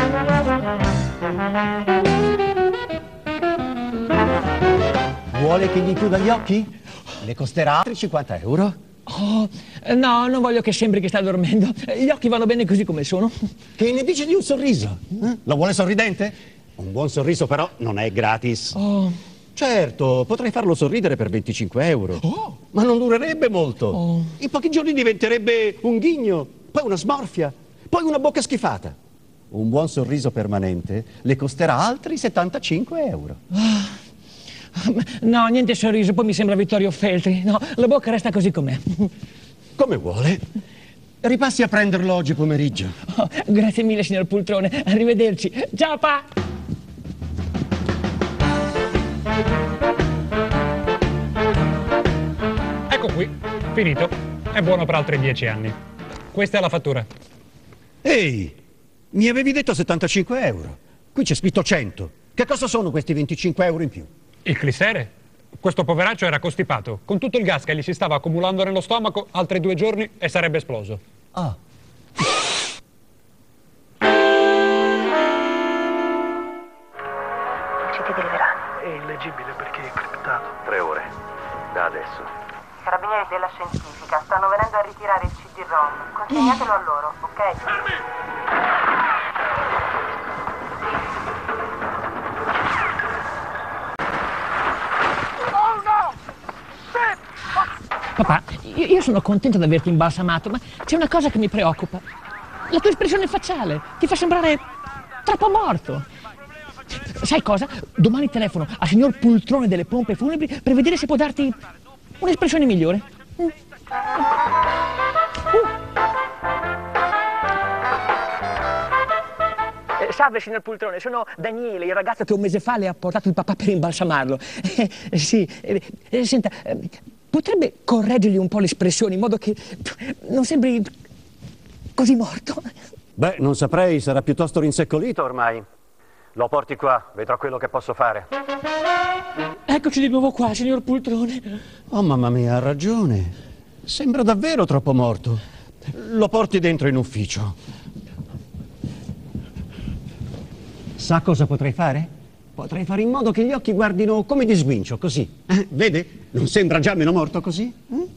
Vuole che gli chiuda gli occhi? Le costerà altri 50 euro. Oh, no, non voglio che sembri che sta dormendo. Gli occhi vanno bene così come sono. Che ne dice di un sorriso? Lo vuole sorridente? Un buon sorriso però non è gratis. Oh. Certo, potrei farlo sorridere per 25 euro. Oh. Ma non durerebbe molto. Oh. In pochi giorni diventerebbe un ghigno, poi una smorfia, poi una bocca schifata. Un buon sorriso permanente le costerà altri 75 euro. No, niente sorriso, poi mi sembra Vittorio Feltri. No, la bocca resta così com'è. Come vuole. Ripassi a prenderlo oggi pomeriggio. Oh, grazie mille, signor Poltrone. Arrivederci. Ciao, pa! Ecco qui, finito. È buono per altri 10 anni. Questa è la fattura. Ehi, mi avevi detto 75 euro. Qui c'è scritto 100. Che cosa sono questi 25 euro in più? Il clissere? Questo poveraccio era costipato. Con tutto il gas che gli si stava accumulando nello stomaco, altri 2 giorni e sarebbe esploso. Ah. CD deliverati. È illeggibile perché è criptato. 3 ore. Da adesso. I carabinieri della scientifica stanno venendo a ritirare il CD-ROM. Consegnatelo a loro, ok? Papà, io sono contento di averti imbalsamato, ma c'è una cosa che mi preoccupa. La tua espressione facciale ti fa sembrare troppo morto. Sai cosa? Domani telefono al signor Poltrone delle pompe funebri per vedere se può darti un'espressione migliore. salve signor Pultrone, sono Daniele, il ragazzo che un mese fa le ha portato il papà per imbalsamarlo. Sì, senta, potrebbe correggergli un po' le espressioni in modo che non sembri così morto? Beh, non saprei, sarà piuttosto rinseccolito ormai. Lo porti qua, vedrò quello che posso fare. Eccoci di nuovo qua, signor Pultrone. Oh, mamma mia, ha ragione. Sembra davvero troppo morto. Lo porti dentro in ufficio. Sa cosa potrei fare? Potrei fare in modo che gli occhi guardino come di sguincio, così. Vede? Non sembra già meno morto così?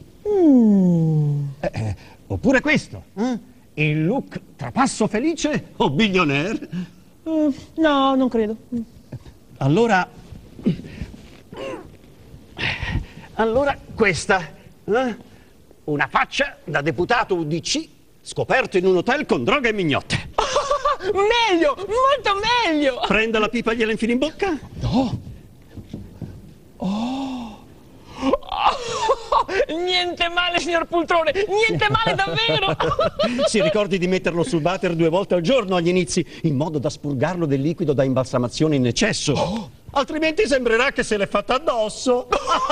Oppure questo. Il look trapasso felice o billionaire? No, non credo. Allora questa. Una faccia da deputato UDC scoperto in un hotel con droga e mignotte. Meglio, molto meglio! Prenda la pipa e gliela infili in bocca? No. Niente male, signor Pultrone, niente male davvero! Si ricordi di metterlo sul water 2 volte al giorno agli inizi, in modo da spurgarlo del liquido da imbalsamazione in eccesso. Altrimenti sembrerà che se l'è fatta addosso.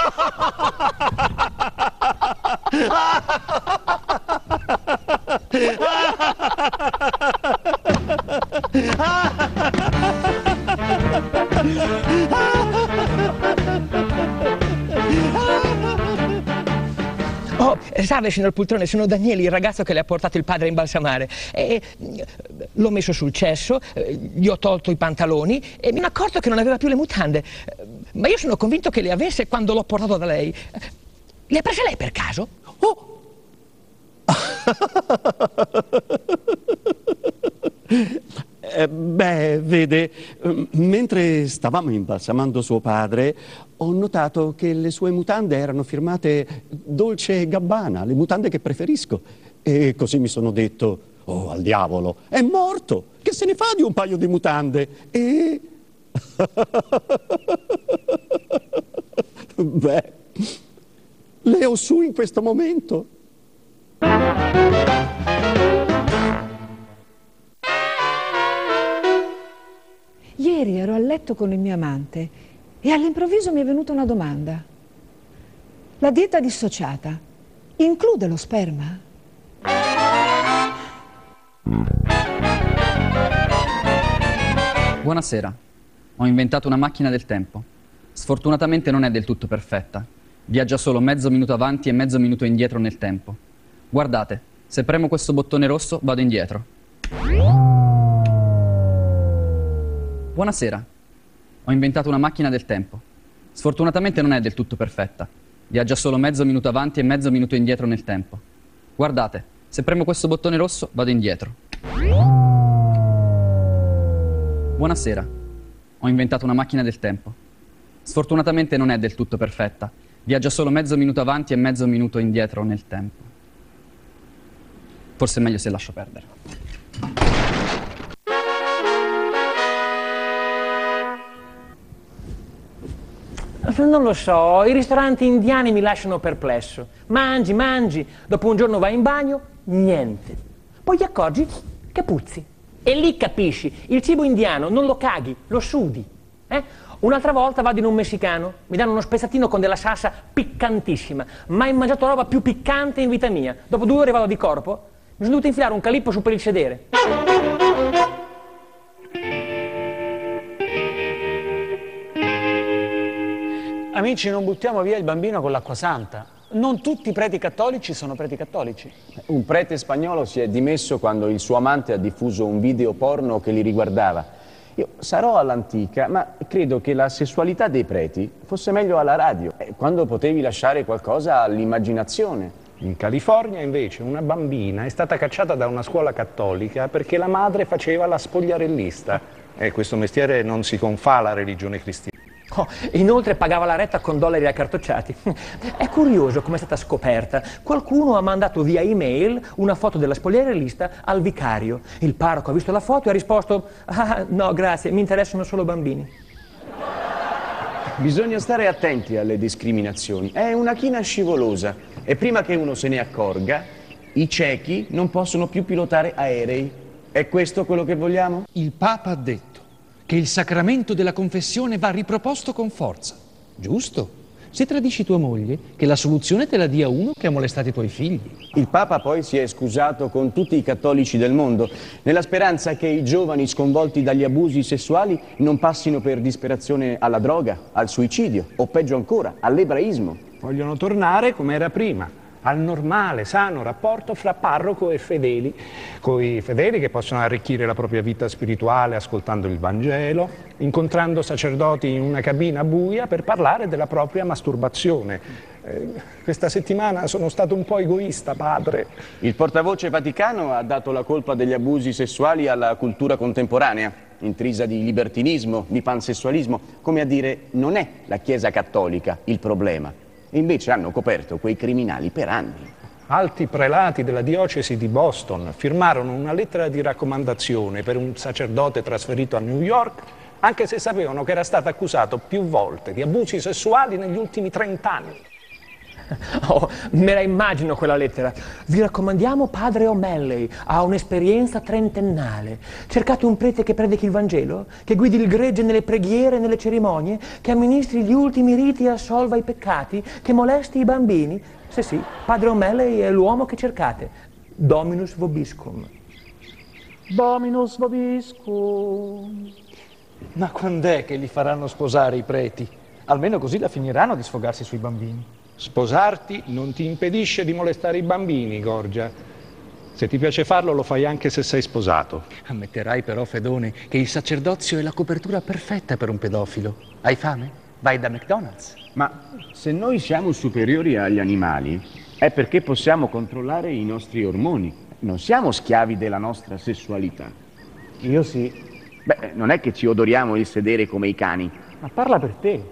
Oh, salve signor Pultrone, sono Daniele, il ragazzo che le ha portato il padre a imbalsamare. L'ho messo sul cesso, gli ho tolto i pantaloni e mi sono accorto che non aveva più le mutande. Ma io sono convinto che le avesse quando l'ho portato da lei. Le ha prese lei per caso? Oh! Beh, vede, mentre stavamo imbalsamando suo padre, ho notato che le sue mutande erano firmate Dolce & Gabbana, le mutande che preferisco. E così mi sono detto, oh, al diavolo, è morto, che se ne fa di un paio di mutande? E... Beh, le ho su in questo momento. Ieri ero a letto con il mio amante e all'improvviso mi è venuta una domanda. La dieta dissociata include lo sperma? Buonasera. Ho inventato una macchina del tempo. Sfortunatamente non è del tutto perfetta. Viaggia solo mezzo minuto avanti e mezzo minuto indietro nel tempo. Guardate, se premo questo bottone rosso vado indietro. Buonasera. Ho inventato una macchina del tempo. Sfortunatamente non è del tutto perfetta. Viaggia solo mezzo minuto avanti e mezzo minuto indietro nel tempo. Guardate, se premo questo bottone rosso vado indietro. Buonasera. Ho inventato una macchina del tempo. Sfortunatamente non è del tutto perfetta. Viaggia solo mezzo minuto avanti e mezzo minuto indietro nel tempo. Forse è meglio se lascio perdere. Non lo so, i ristoranti indiani mi lasciano perplesso. Mangi, dopo un giorno vai in bagno, niente. Poi ti accorgi che puzzi. E lì capisci, il cibo indiano non lo caghi, lo sudi. Un'altra volta vado in un messicano, mi danno uno spezzatino con della salsa piccantissima. Mai mangiato roba più piccante in vita mia. Dopo 2 ore vado di corpo, mi sono dovuto infilare un calippo su per il sedere. Amici, non buttiamo via il bambino con l'acqua santa. Non tutti i preti cattolici sono preti cattolici. Un prete spagnolo si è dimesso quando il suo amante ha diffuso un video porno che li riguardava. Io sarò all'antica, ma credo che la sessualità dei preti fosse meglio alla radio, quando potevi lasciare qualcosa all'immaginazione. In California, invece, una bambina è stata cacciata da una scuola cattolica perché la madre faceva la spogliarellista. E questo mestiere non si confà alla religione cristiana. Oh, inoltre pagava la retta con dollari accartocciati. È curioso come è stata scoperta. Qualcuno ha mandato via email una foto della spogliarellista al vicario. Il parroco ha visto la foto e ha risposto: ah, no, grazie, mi interessano solo bambini. Bisogna stare attenti alle discriminazioni. È una china scivolosa e prima che uno se ne accorga, i ciechi non possono più pilotare aerei. È questo quello che vogliamo? Il Papa ha detto che il sacramento della confessione va riproposto con forza. Giusto? Se tradisci tua moglie, che la soluzione te la dia uno che ha molestato i tuoi figli. Il Papa poi si è scusato con tutti i cattolici del mondo, nella speranza che i giovani sconvolti dagli abusi sessuali non passino per disperazione alla droga, al suicidio o peggio ancora, all'ebraismo. Vogliono tornare come era prima, al normale, sano rapporto fra parroco e fedeli, coi fedeli che possono arricchire la propria vita spirituale ascoltando il Vangelo, incontrando sacerdoti in una cabina buia per parlare della propria masturbazione. Questa settimana sono stato un po' egoista, padre. Il portavoce vaticano ha dato la colpa degli abusi sessuali alla cultura contemporanea, intrisa di libertinismo, di pansessualismo, come a dire non è la Chiesa cattolica il problema. E invece hanno coperto quei criminali per anni. Alti prelati della diocesi di Boston firmarono una lettera di raccomandazione per un sacerdote trasferito a New York, anche se sapevano che era stato accusato più volte di abusi sessuali negli ultimi 30 anni. Oh, me la immagino quella lettera. Vi raccomandiamo padre O'Malley, ha un'esperienza trentennale. Cercate un prete che predichi il Vangelo, che guidi il gregge nelle preghiere e nelle cerimonie, che amministri gli ultimi riti e assolva i peccati, che molesti i bambini. Sì, padre O'Malley è l'uomo che cercate. Dominus vobiscum. Dominus vobiscum. Ma quando è che li faranno sposare i preti? Almeno così la finiranno di sfogarsi sui bambini. Sposarti non ti impedisce di molestare i bambini, Gorgia. Se ti piace farlo, lo fai anche se sei sposato. Ammetterai però, Fedone, che il sacerdozio è la copertura perfetta per un pedofilo. Hai fame? Vai da McDonald's. Ma se noi siamo superiori agli animali, è perché possiamo controllare i nostri ormoni. Non siamo schiavi della nostra sessualità. Io sì. Beh, non è che ci odoriamo il sedere come i cani. Ma parla per te.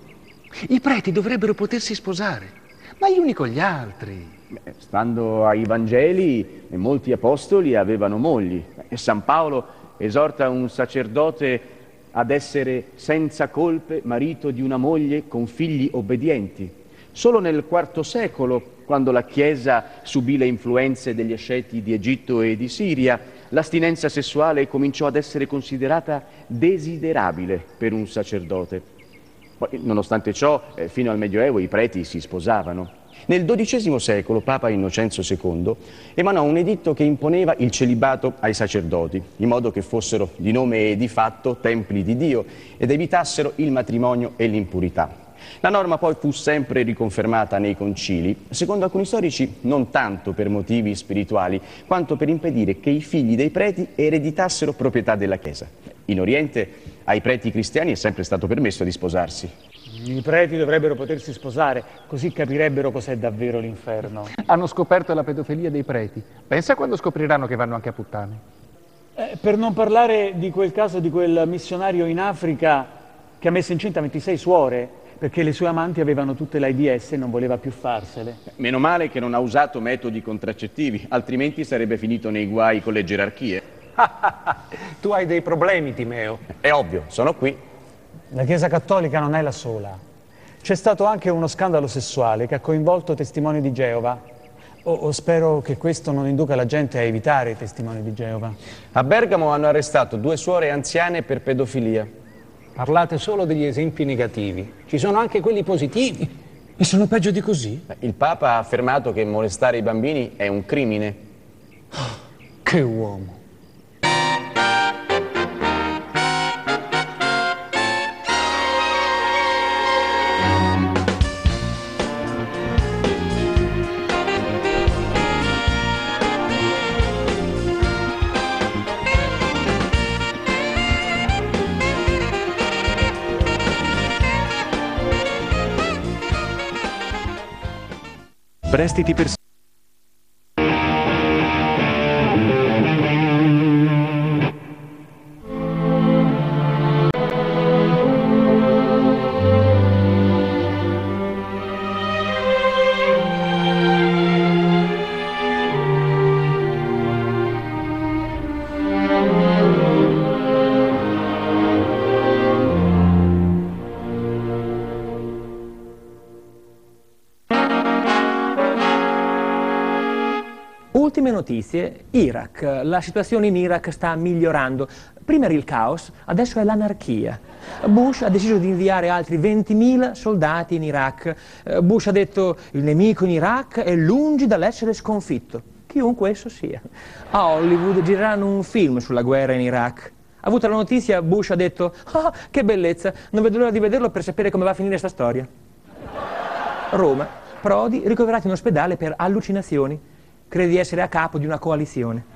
I preti dovrebbero potersi sposare, ma gli uni con gli altri. Stando ai Vangeli, molti apostoli avevano mogli. E San Paolo esorta un sacerdote ad essere senza colpe marito di una moglie con figli obbedienti. Solo nel IV secolo, quando la Chiesa subì le influenze degli asceti di Egitto e di Siria, l'astinenza sessuale cominciò ad essere considerata desiderabile per un sacerdote. Poi, nonostante ciò, fino al Medioevo i preti si sposavano. Nel XII secolo Papa Innocenzo II emanò un editto che imponeva il celibato ai sacerdoti, in modo che fossero di nome e di fatto templi di Dio ed evitassero il matrimonio e l'impurità. La norma poi fu sempre riconfermata nei concili, secondo alcuni storici non tanto per motivi spirituali, quanto per impedire che i figli dei preti ereditassero proprietà della Chiesa. In Oriente ai preti cristiani è sempre stato permesso di sposarsi. I preti dovrebbero potersi sposare, così capirebbero cos'è davvero l'inferno. Hanno scoperto la pedofilia dei preti. Pensa quando scopriranno che vanno anche a puttane. Per non parlare di quel caso di quel missionario in Africa che ha messo incinta 26 suore, perché le sue amanti avevano tutte l'AIDS e non voleva più farsele. Meno male che non ha usato metodi contraccettivi, altrimenti sarebbe finito nei guai con le gerarchie. Tu hai dei problemi, Timeo. È ovvio, sono qui. La Chiesa Cattolica non è la sola. C'è stato anche uno scandalo sessuale che ha coinvolto testimoni di Geova. Spero che questo non induca la gente a evitare i testimoni di Geova. A Bergamo hanno arrestato 2 suore anziane per pedofilia. Parlate solo degli esempi negativi. Ci sono anche quelli positivi. E sono peggio di così? Il Papa ha affermato che molestare i bambini è un crimine. Che uomo. Prestiti per... Ultime notizie, Iraq. La situazione in Iraq sta migliorando. Prima era il caos, adesso è l'anarchia. Bush ha deciso di inviare altri 20.000 soldati in Iraq. Bush ha detto: il nemico in Iraq è lungi dall'essere sconfitto, chiunque esso sia. A Hollywood gireranno un film sulla guerra in Iraq. Avuta la notizia, Bush ha detto: ah, che bellezza, non vedo l'ora di vederlo per sapere come va a finire sta storia. Roma, Prodi ricoverato in ospedale per allucinazioni. Crede di essere a capo di una coalizione.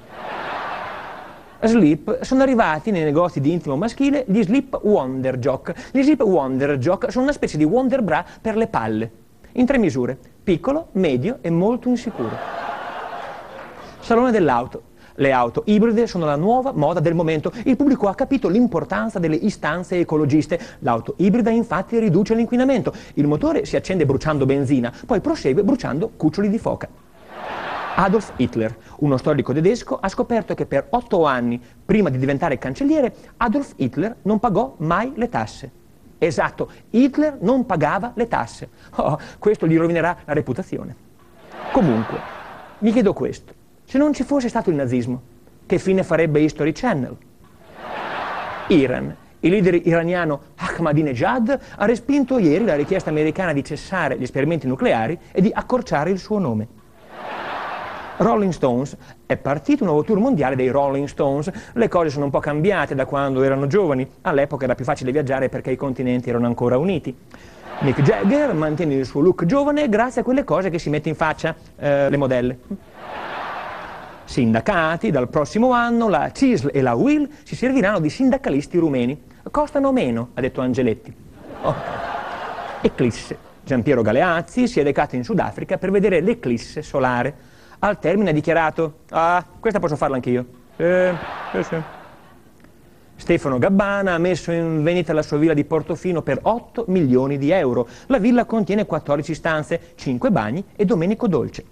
Slip, sono arrivati nei negozi di intimo maschile gli Slip Wonder Jock. Gli Slip Wonder Jock sono una specie di Wonder Bra per le palle, in 3 misure: piccolo, medio e molto insicuro. Salone dell'auto. Le auto ibride sono la nuova moda del momento. Il pubblico ha capito l'importanza delle istanze ecologiste. L'auto ibrida infatti riduce l'inquinamento. Il motore si accende bruciando benzina, poi prosegue bruciando cuccioli di foca. Adolf Hitler, uno storico tedesco, ha scoperto che per 8 anni prima di diventare cancelliere Adolf Hitler non pagò mai le tasse. Esatto, Hitler non pagava le tasse. Oh, questo gli rovinerà la reputazione. Comunque, mi chiedo questo: se non ci fosse stato il nazismo, che fine farebbe History Channel? Iran. Il leader iraniano Ahmadinejad ha respinto ieri la richiesta americana di cessare gli esperimenti nucleari e di accorciare il suo nome. Rolling Stones, è partito un nuovo tour mondiale dei Rolling Stones. Le cose sono un po' cambiate da quando erano giovani. All'epoca era più facile viaggiare perché i continenti erano ancora uniti. Mick Jagger mantiene il suo look giovane grazie a quelle cose che si mette in faccia, le modelle. Sindacati, dal prossimo anno la CISL e la UIL si serviranno di sindacalisti rumeni. Costano meno, ha detto Angeletti. Oh. Eclisse. Giampiero Galeazzi si è recato in Sudafrica per vedere l'eclisse solare. Al termine ha dichiarato: ah, questa posso farla anch'io. Sì. Stefano Gabbana ha messo in vendita la sua villa di Portofino per 8 milioni di euro. La villa contiene 14 stanze, 5 bagni e Domenico Dolce.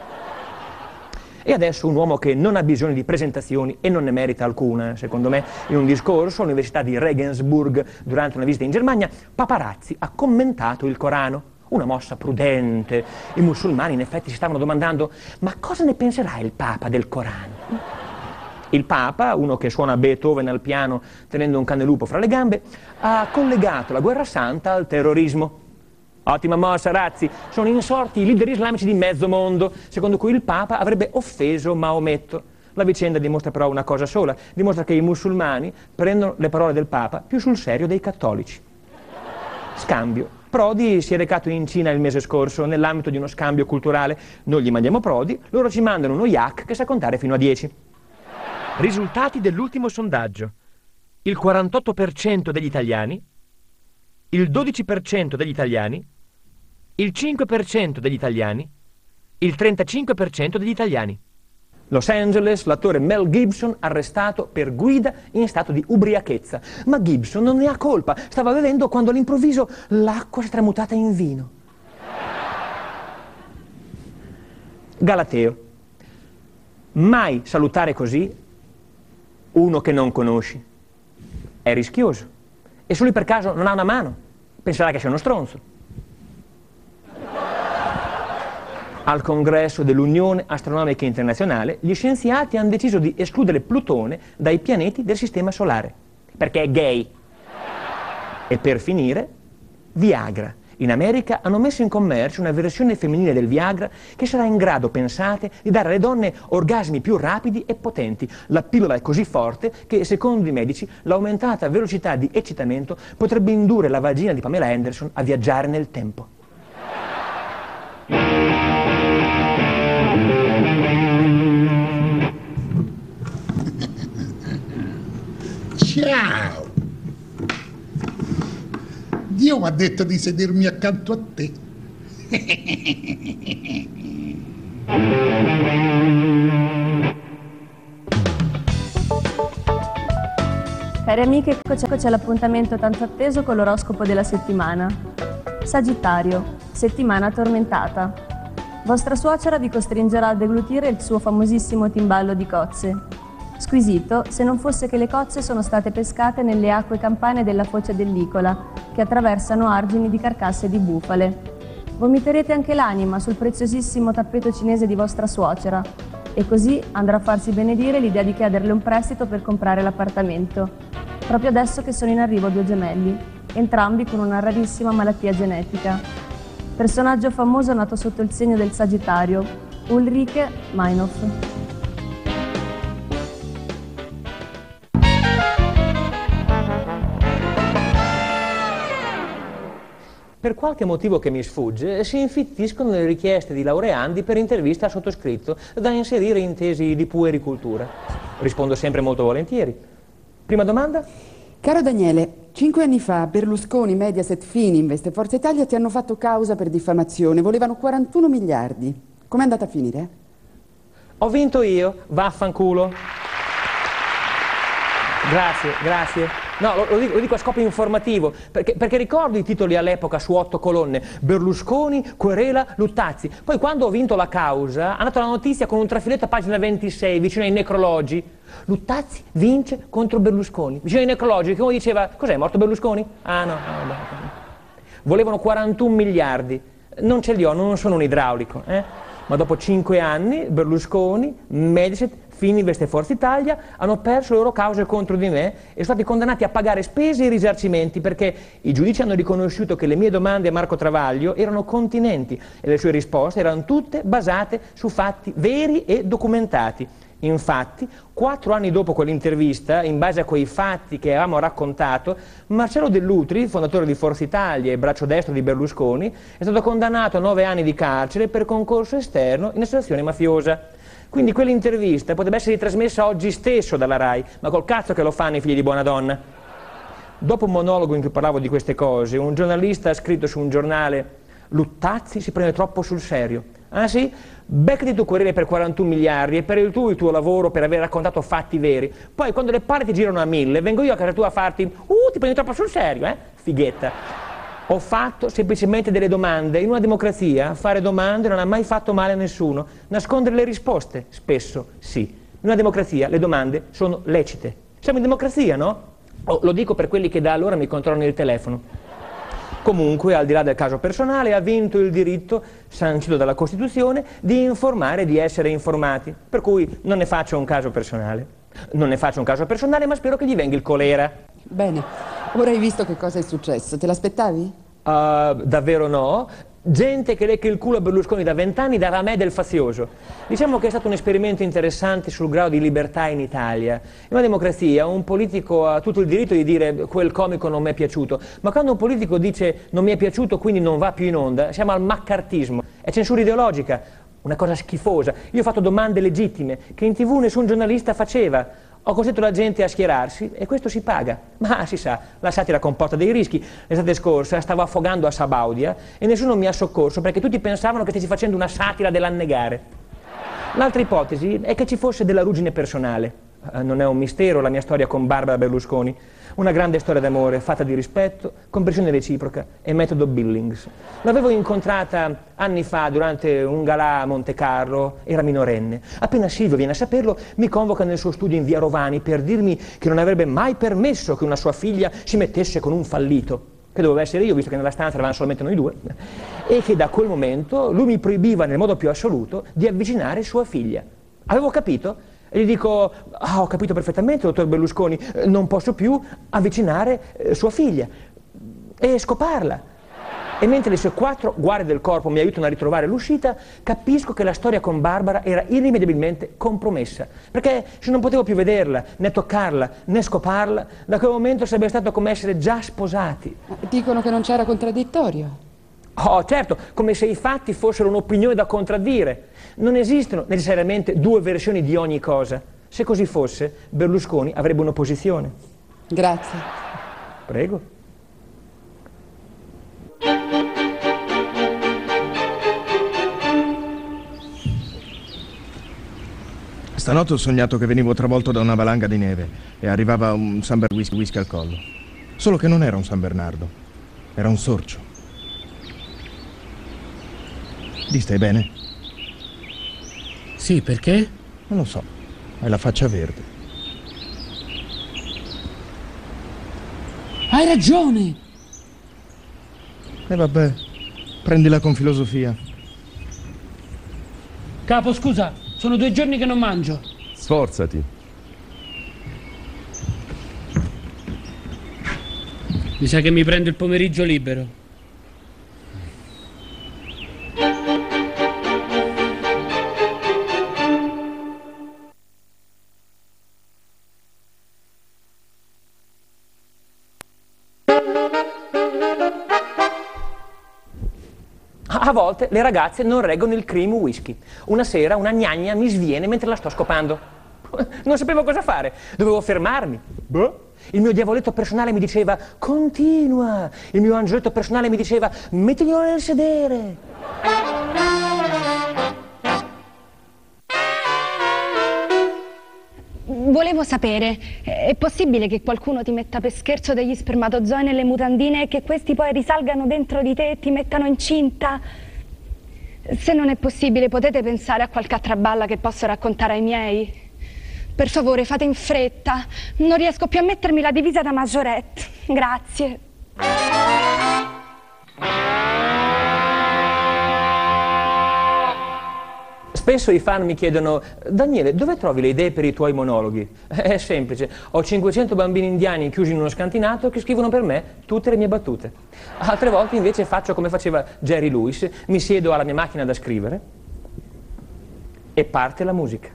E adesso un uomo che non ha bisogno di presentazioni e non ne merita alcuna, secondo me. In un discorso all'Università di Regensburg durante una visita in Germania, Paparazzi ha commentato il Corano. Una mossa prudente. I musulmani in effetti si stavano domandando: ma cosa ne penserà il Papa del Corano? Il Papa, uno che suona Beethoven al piano tenendo un cane lupo fra le gambe, ha collegato la guerra santa al terrorismo. Ottima mossa, Razzi. Sono insorti i leader islamici di mezzo mondo, secondo cui il Papa avrebbe offeso Maometto. La vicenda dimostra però una cosa sola: dimostra che i musulmani prendono le parole del Papa più sul serio dei cattolici. Scambio. Prodi si è recato in Cina il mese scorso nell'ambito di uno scambio culturale. Noi gli mandiamo Prodi, loro ci mandano uno yak che sa contare fino a 10. Risultati dell'ultimo sondaggio: il 48% degli italiani, il 12% degli italiani, il 5% degli italiani, il 35% degli italiani. Los Angeles, l'attore Mel Gibson arrestato per guida in stato di ubriachezza. Ma Gibson non ne ha colpa, stava bevendo quando all'improvviso l'acqua si è tramutata in vino. Galateo. Mai salutare così uno che non conosci. È rischioso. E se lui per caso non ha una mano, penserà che sia uno stronzo. Al congresso dell'Unione Astronomica Internazionale, gli scienziati hanno deciso di escludere Plutone dai pianeti del Sistema Solare, perché è gay. E per finire, Viagra. In America hanno messo in commercio una versione femminile del Viagra che sarà in grado, pensate, di dare alle donne orgasmi più rapidi e potenti. La pillola è così forte che, secondo i medici, l'aumentata velocità di eccitamento potrebbe indurre la vagina di Pamela Anderson a viaggiare nel tempo. Ciao! Dio mi ha detto di sedermi accanto a te. Cari amiche, eccoci all'appuntamento tanto atteso con l'oroscopo della settimana. Sagittario, settimana tormentata. Vostra suocera vi costringerà a deglutire il suo famosissimo timballo di cozze. Squisito, se non fosse che le cozze sono state pescate nelle acque campane della foce dell'Icola, che attraversano argini di carcasse di bufale. Vomiterete anche l'anima sul preziosissimo tappeto cinese di vostra suocera. e così andrà a farsi benedire l'idea di chiederle un prestito per comprare l'appartamento, proprio adesso che sono in arrivo 2 gemelli, entrambi con una rarissima malattia genetica. Personaggio famoso nato sotto il segno del Sagittario, Ulrike Meinhof. Per qualche motivo che mi sfugge, si infittiscono le richieste di laureandi per interviste al sottoscritto da inserire in tesi di puericultura. Rispondo sempre molto volentieri. Prima domanda? Caro Daniele, 5 anni fa Berlusconi, Mediaset, Fininvest e Forza Italia ti hanno fatto causa per diffamazione. Volevano 41 miliardi. Com'è andata a finire? Ho vinto io, vaffanculo. Grazie, grazie. No, lo dico a scopo informativo, perché ricordo i titoli all'epoca su 8 colonne. Berlusconi, querela, Luttazzi. Poi quando ho vinto la causa, hanno dato la notizia con un trafiletto a pagina 26, vicino ai necrologi. Luttazzi vince contro Berlusconi. Vicino ai necrologi, che uno diceva, cos'è, morto Berlusconi? Ah no, no. Volevano 41 miliardi. Non ce li ho, non sono un idraulico, Ma dopo 5 anni, Berlusconi, Mediaset, Fininvest e Forza Italia hanno perso le loro cause contro di me e sono stati condannati a pagare spese e risarcimenti perché i giudici hanno riconosciuto che le mie domande a Marco Travaglio erano continenti e le sue risposte erano tutte basate su fatti veri e documentati. Infatti, 4 anni dopo quell'intervista, in base a quei fatti che avevamo raccontato, Marcello Dell'Utri, fondatore di Forza Italia e braccio destro di Berlusconi, è stato condannato a 9 anni di carcere per concorso esterno in associazione mafiosa. Quindi quell'intervista potrebbe essere ritrasmessa oggi stesso dalla RAI, ma col cazzo che lo fanno i figli di buona donna. Dopo un monologo in cui parlavo di queste cose, un giornalista ha scritto su un giornale: Luttazzi si prende troppo sul serio. Ah sì? Beccati tu querele per 41 miliardi e per il tuo lavoro per aver raccontato fatti veri. Poi quando le palle ti girano a 1000, vengo io a casa tua a farti ti prendi troppo sul serio, Fighetta. Ho fatto semplicemente delle domande. In una democrazia fare domande non ha mai fatto male a nessuno. Nascondere le risposte, spesso sì. In una democrazia le domande sono lecite. Siamo in democrazia, no? Lo dico per quelli che da allora mi controllano il telefono. Comunque, al di là del caso personale, ha vinto il diritto, sancito dalla Costituzione, di informare e di essere informati. Per cui non ne faccio un caso personale. Non ne faccio un caso personale, ma spero che gli venga il colera. Bene, ora hai visto che cosa è successo. Te l'aspettavi? Davvero no. Gente che lecca il culo a Berlusconi da 20 anni darà a me del fazioso. Diciamo che è stato un esperimento interessante sul grado di libertà in Italia. In una democrazia un politico ha tutto il diritto di dire quel comico non mi è piaciuto, ma quando un politico dice non mi è piaciuto quindi non va più in onda, siamo al maccartismo. È censura ideologica, una cosa schifosa. Io ho fatto domande legittime che in TV nessun giornalista faceva. Ho costretto la gente a schierarsi e questo si paga. Ma si sa, la satira comporta dei rischi. L'estate scorsa stavo affogando a Sabaudia e nessuno mi ha soccorso perché tutti pensavano che stessi facendo una satira dell'annegare. L'altra ipotesi è che ci fosse della ruggine personale. Non è un mistero la mia storia con Barbara Berlusconi. Una grande storia d'amore fatta di rispetto, comprensione reciproca e metodo Billings. L'avevo incontrata anni fa durante un galà a Monte Carlo, era minorenne. Appena Silvio viene a saperlo, mi convoca nel suo studio in via Rovani per dirmi che non avrebbe mai permesso che una sua figlia si mettesse con un fallito, che dovevo essere io, visto che nella stanza eravamo solamente noi due, e che da quel momento lui mi proibiva nel modo più assoluto di avvicinare sua figlia. Avevo capito? E gli dico, ho capito perfettamente, dottor Berlusconi, non posso più avvicinare sua figlia e scoparla. E mentre le sue 4 guardie del corpo mi aiutano a ritrovare l'uscita, capisco che la storia con Barbara era irrimediabilmente compromessa. Perché se non potevo più vederla, né toccarla, né scoparla, da quel momento sarebbe stato come essere già sposati. Dicono che non c'era contraddittorio. Oh, certo, come se i fatti fossero un'opinione da contraddire. Non esistono necessariamente 2 versioni di ogni cosa. Se così fosse, Berlusconi avrebbe un'opposizione. Grazie. Prego. Stanotte ho sognato che venivo travolto da una valanga di neve e arrivava un San Bernardo whisky al collo. Solo che non era un San Bernardo, era un sorcio. Di stai bene? Sì, perché? Non lo so, hai la faccia verde. Hai ragione! E vabbè, prendila con filosofia. Capo, scusa, Sono 2 giorni che non mangio. Sforzati. Mi sa che mi prendo il pomeriggio libero. A volte le ragazze non reggono il cream whisky. Una sera una gnagna mi sviene mentre la sto scopando. Non sapevo cosa fare, dovevo fermarmi. Il mio diavoletto personale mi diceva continua, il mio angioletto personale mi diceva mettiglielo nel sedere. Volevo sapere, è possibile che qualcuno ti metta per scherzo degli spermatozoi nelle mutandine e che questi poi risalgano dentro di te e ti mettano incinta? Se non è possibile, potete pensare a qualche altra balla che posso raccontare ai miei? Per favore, fate in fretta. Non riesco più a mettermi la divisa da maggiorette. Grazie. Spesso i fan mi chiedono Daniele, dove trovi le idee per i tuoi monologhi? È semplice, ho 500 bambini indiani chiusi in uno scantinato che scrivono per me tutte le mie battute. Altre volte invece faccio come faceva Jerry Lewis, mi siedo alla mia macchina da scrivere e parte la musica.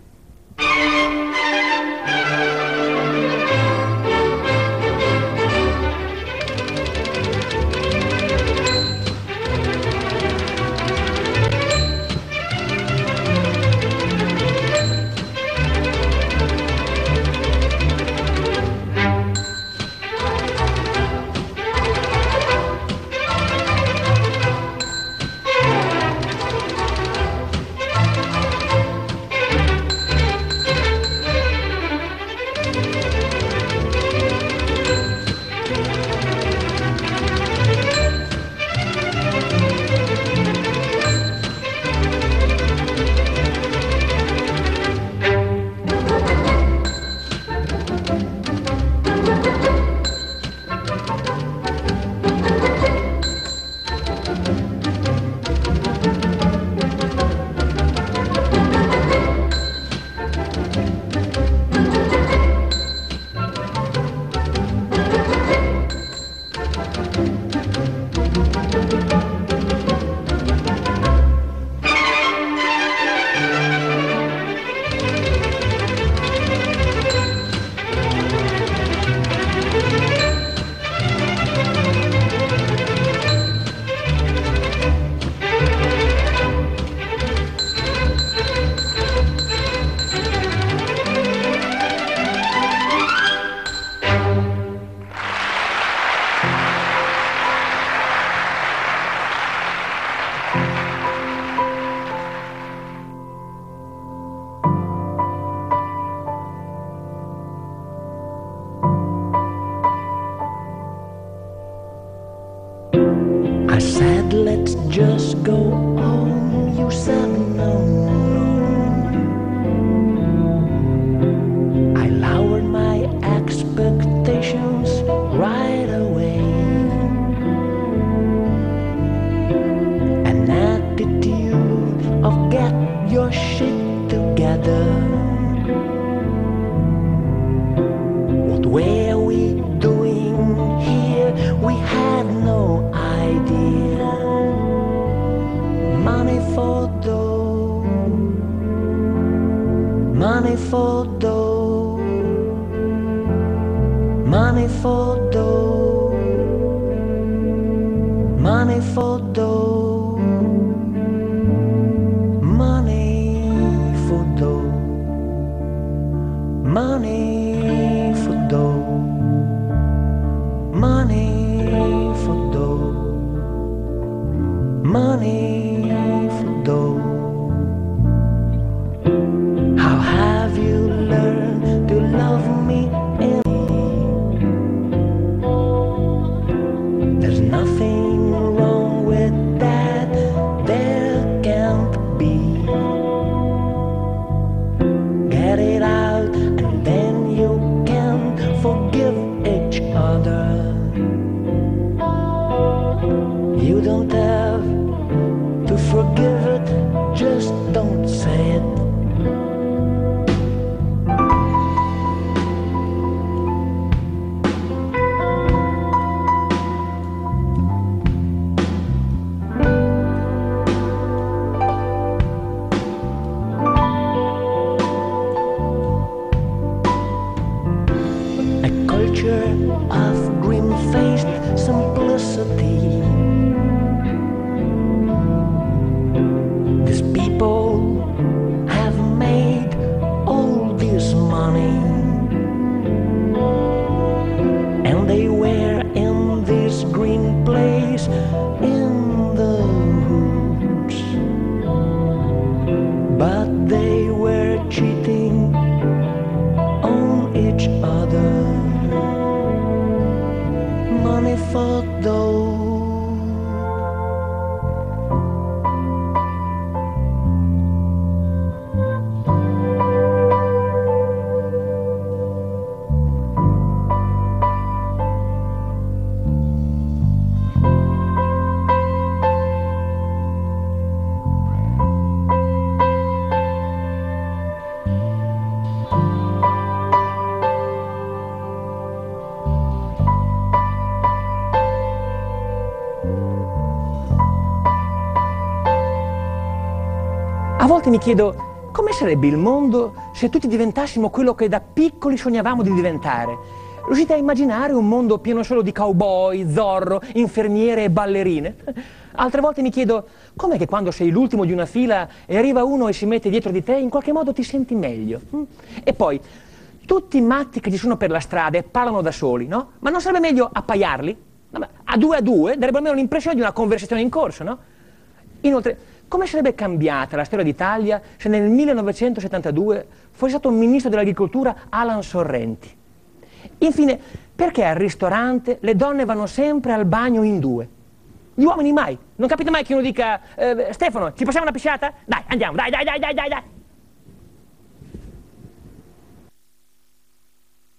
said, let's just go home. You said no, no. I lowered my expectations right away. An attitude of get your shit together. What were we doing here? We had no idea. Money for dough, money for dough, money for dough, money for dough, money for dough, money for dough, money for dough, money for dough. How have you learned to love me? There's nothing wrong with that, there can't be. Get it out and then you can forgive each other. You don't have to forgive it, just don't say it. volte mi chiedo come sarebbe il mondo se tutti diventassimo quello che da piccoli sognavamo di diventare. Riuscite a immaginare un mondo pieno solo di cowboy, Zorro, infermiere e ballerine? Altre volte mi chiedo com'è che quando sei l'ultimo di una fila e arriva uno e si mette dietro di te, in qualche modo ti senti meglio. E poi, tutti i matti che ci sono per la strada e parlano da soli, no? Ma non sarebbe meglio appaiarli? A due darebbe almeno l'impressione di una conversazione in corso, no? Inoltre, come sarebbe cambiata la storia d'Italia se nel 1972 fosse stato ministro dell'agricoltura Alan Sorrenti? Infine, perché al ristorante le donne vanno sempre al bagno in due? Gli uomini mai. Non capite mai che uno dica Stefano, ci passiamo una pisciata? Dai, andiamo, dai.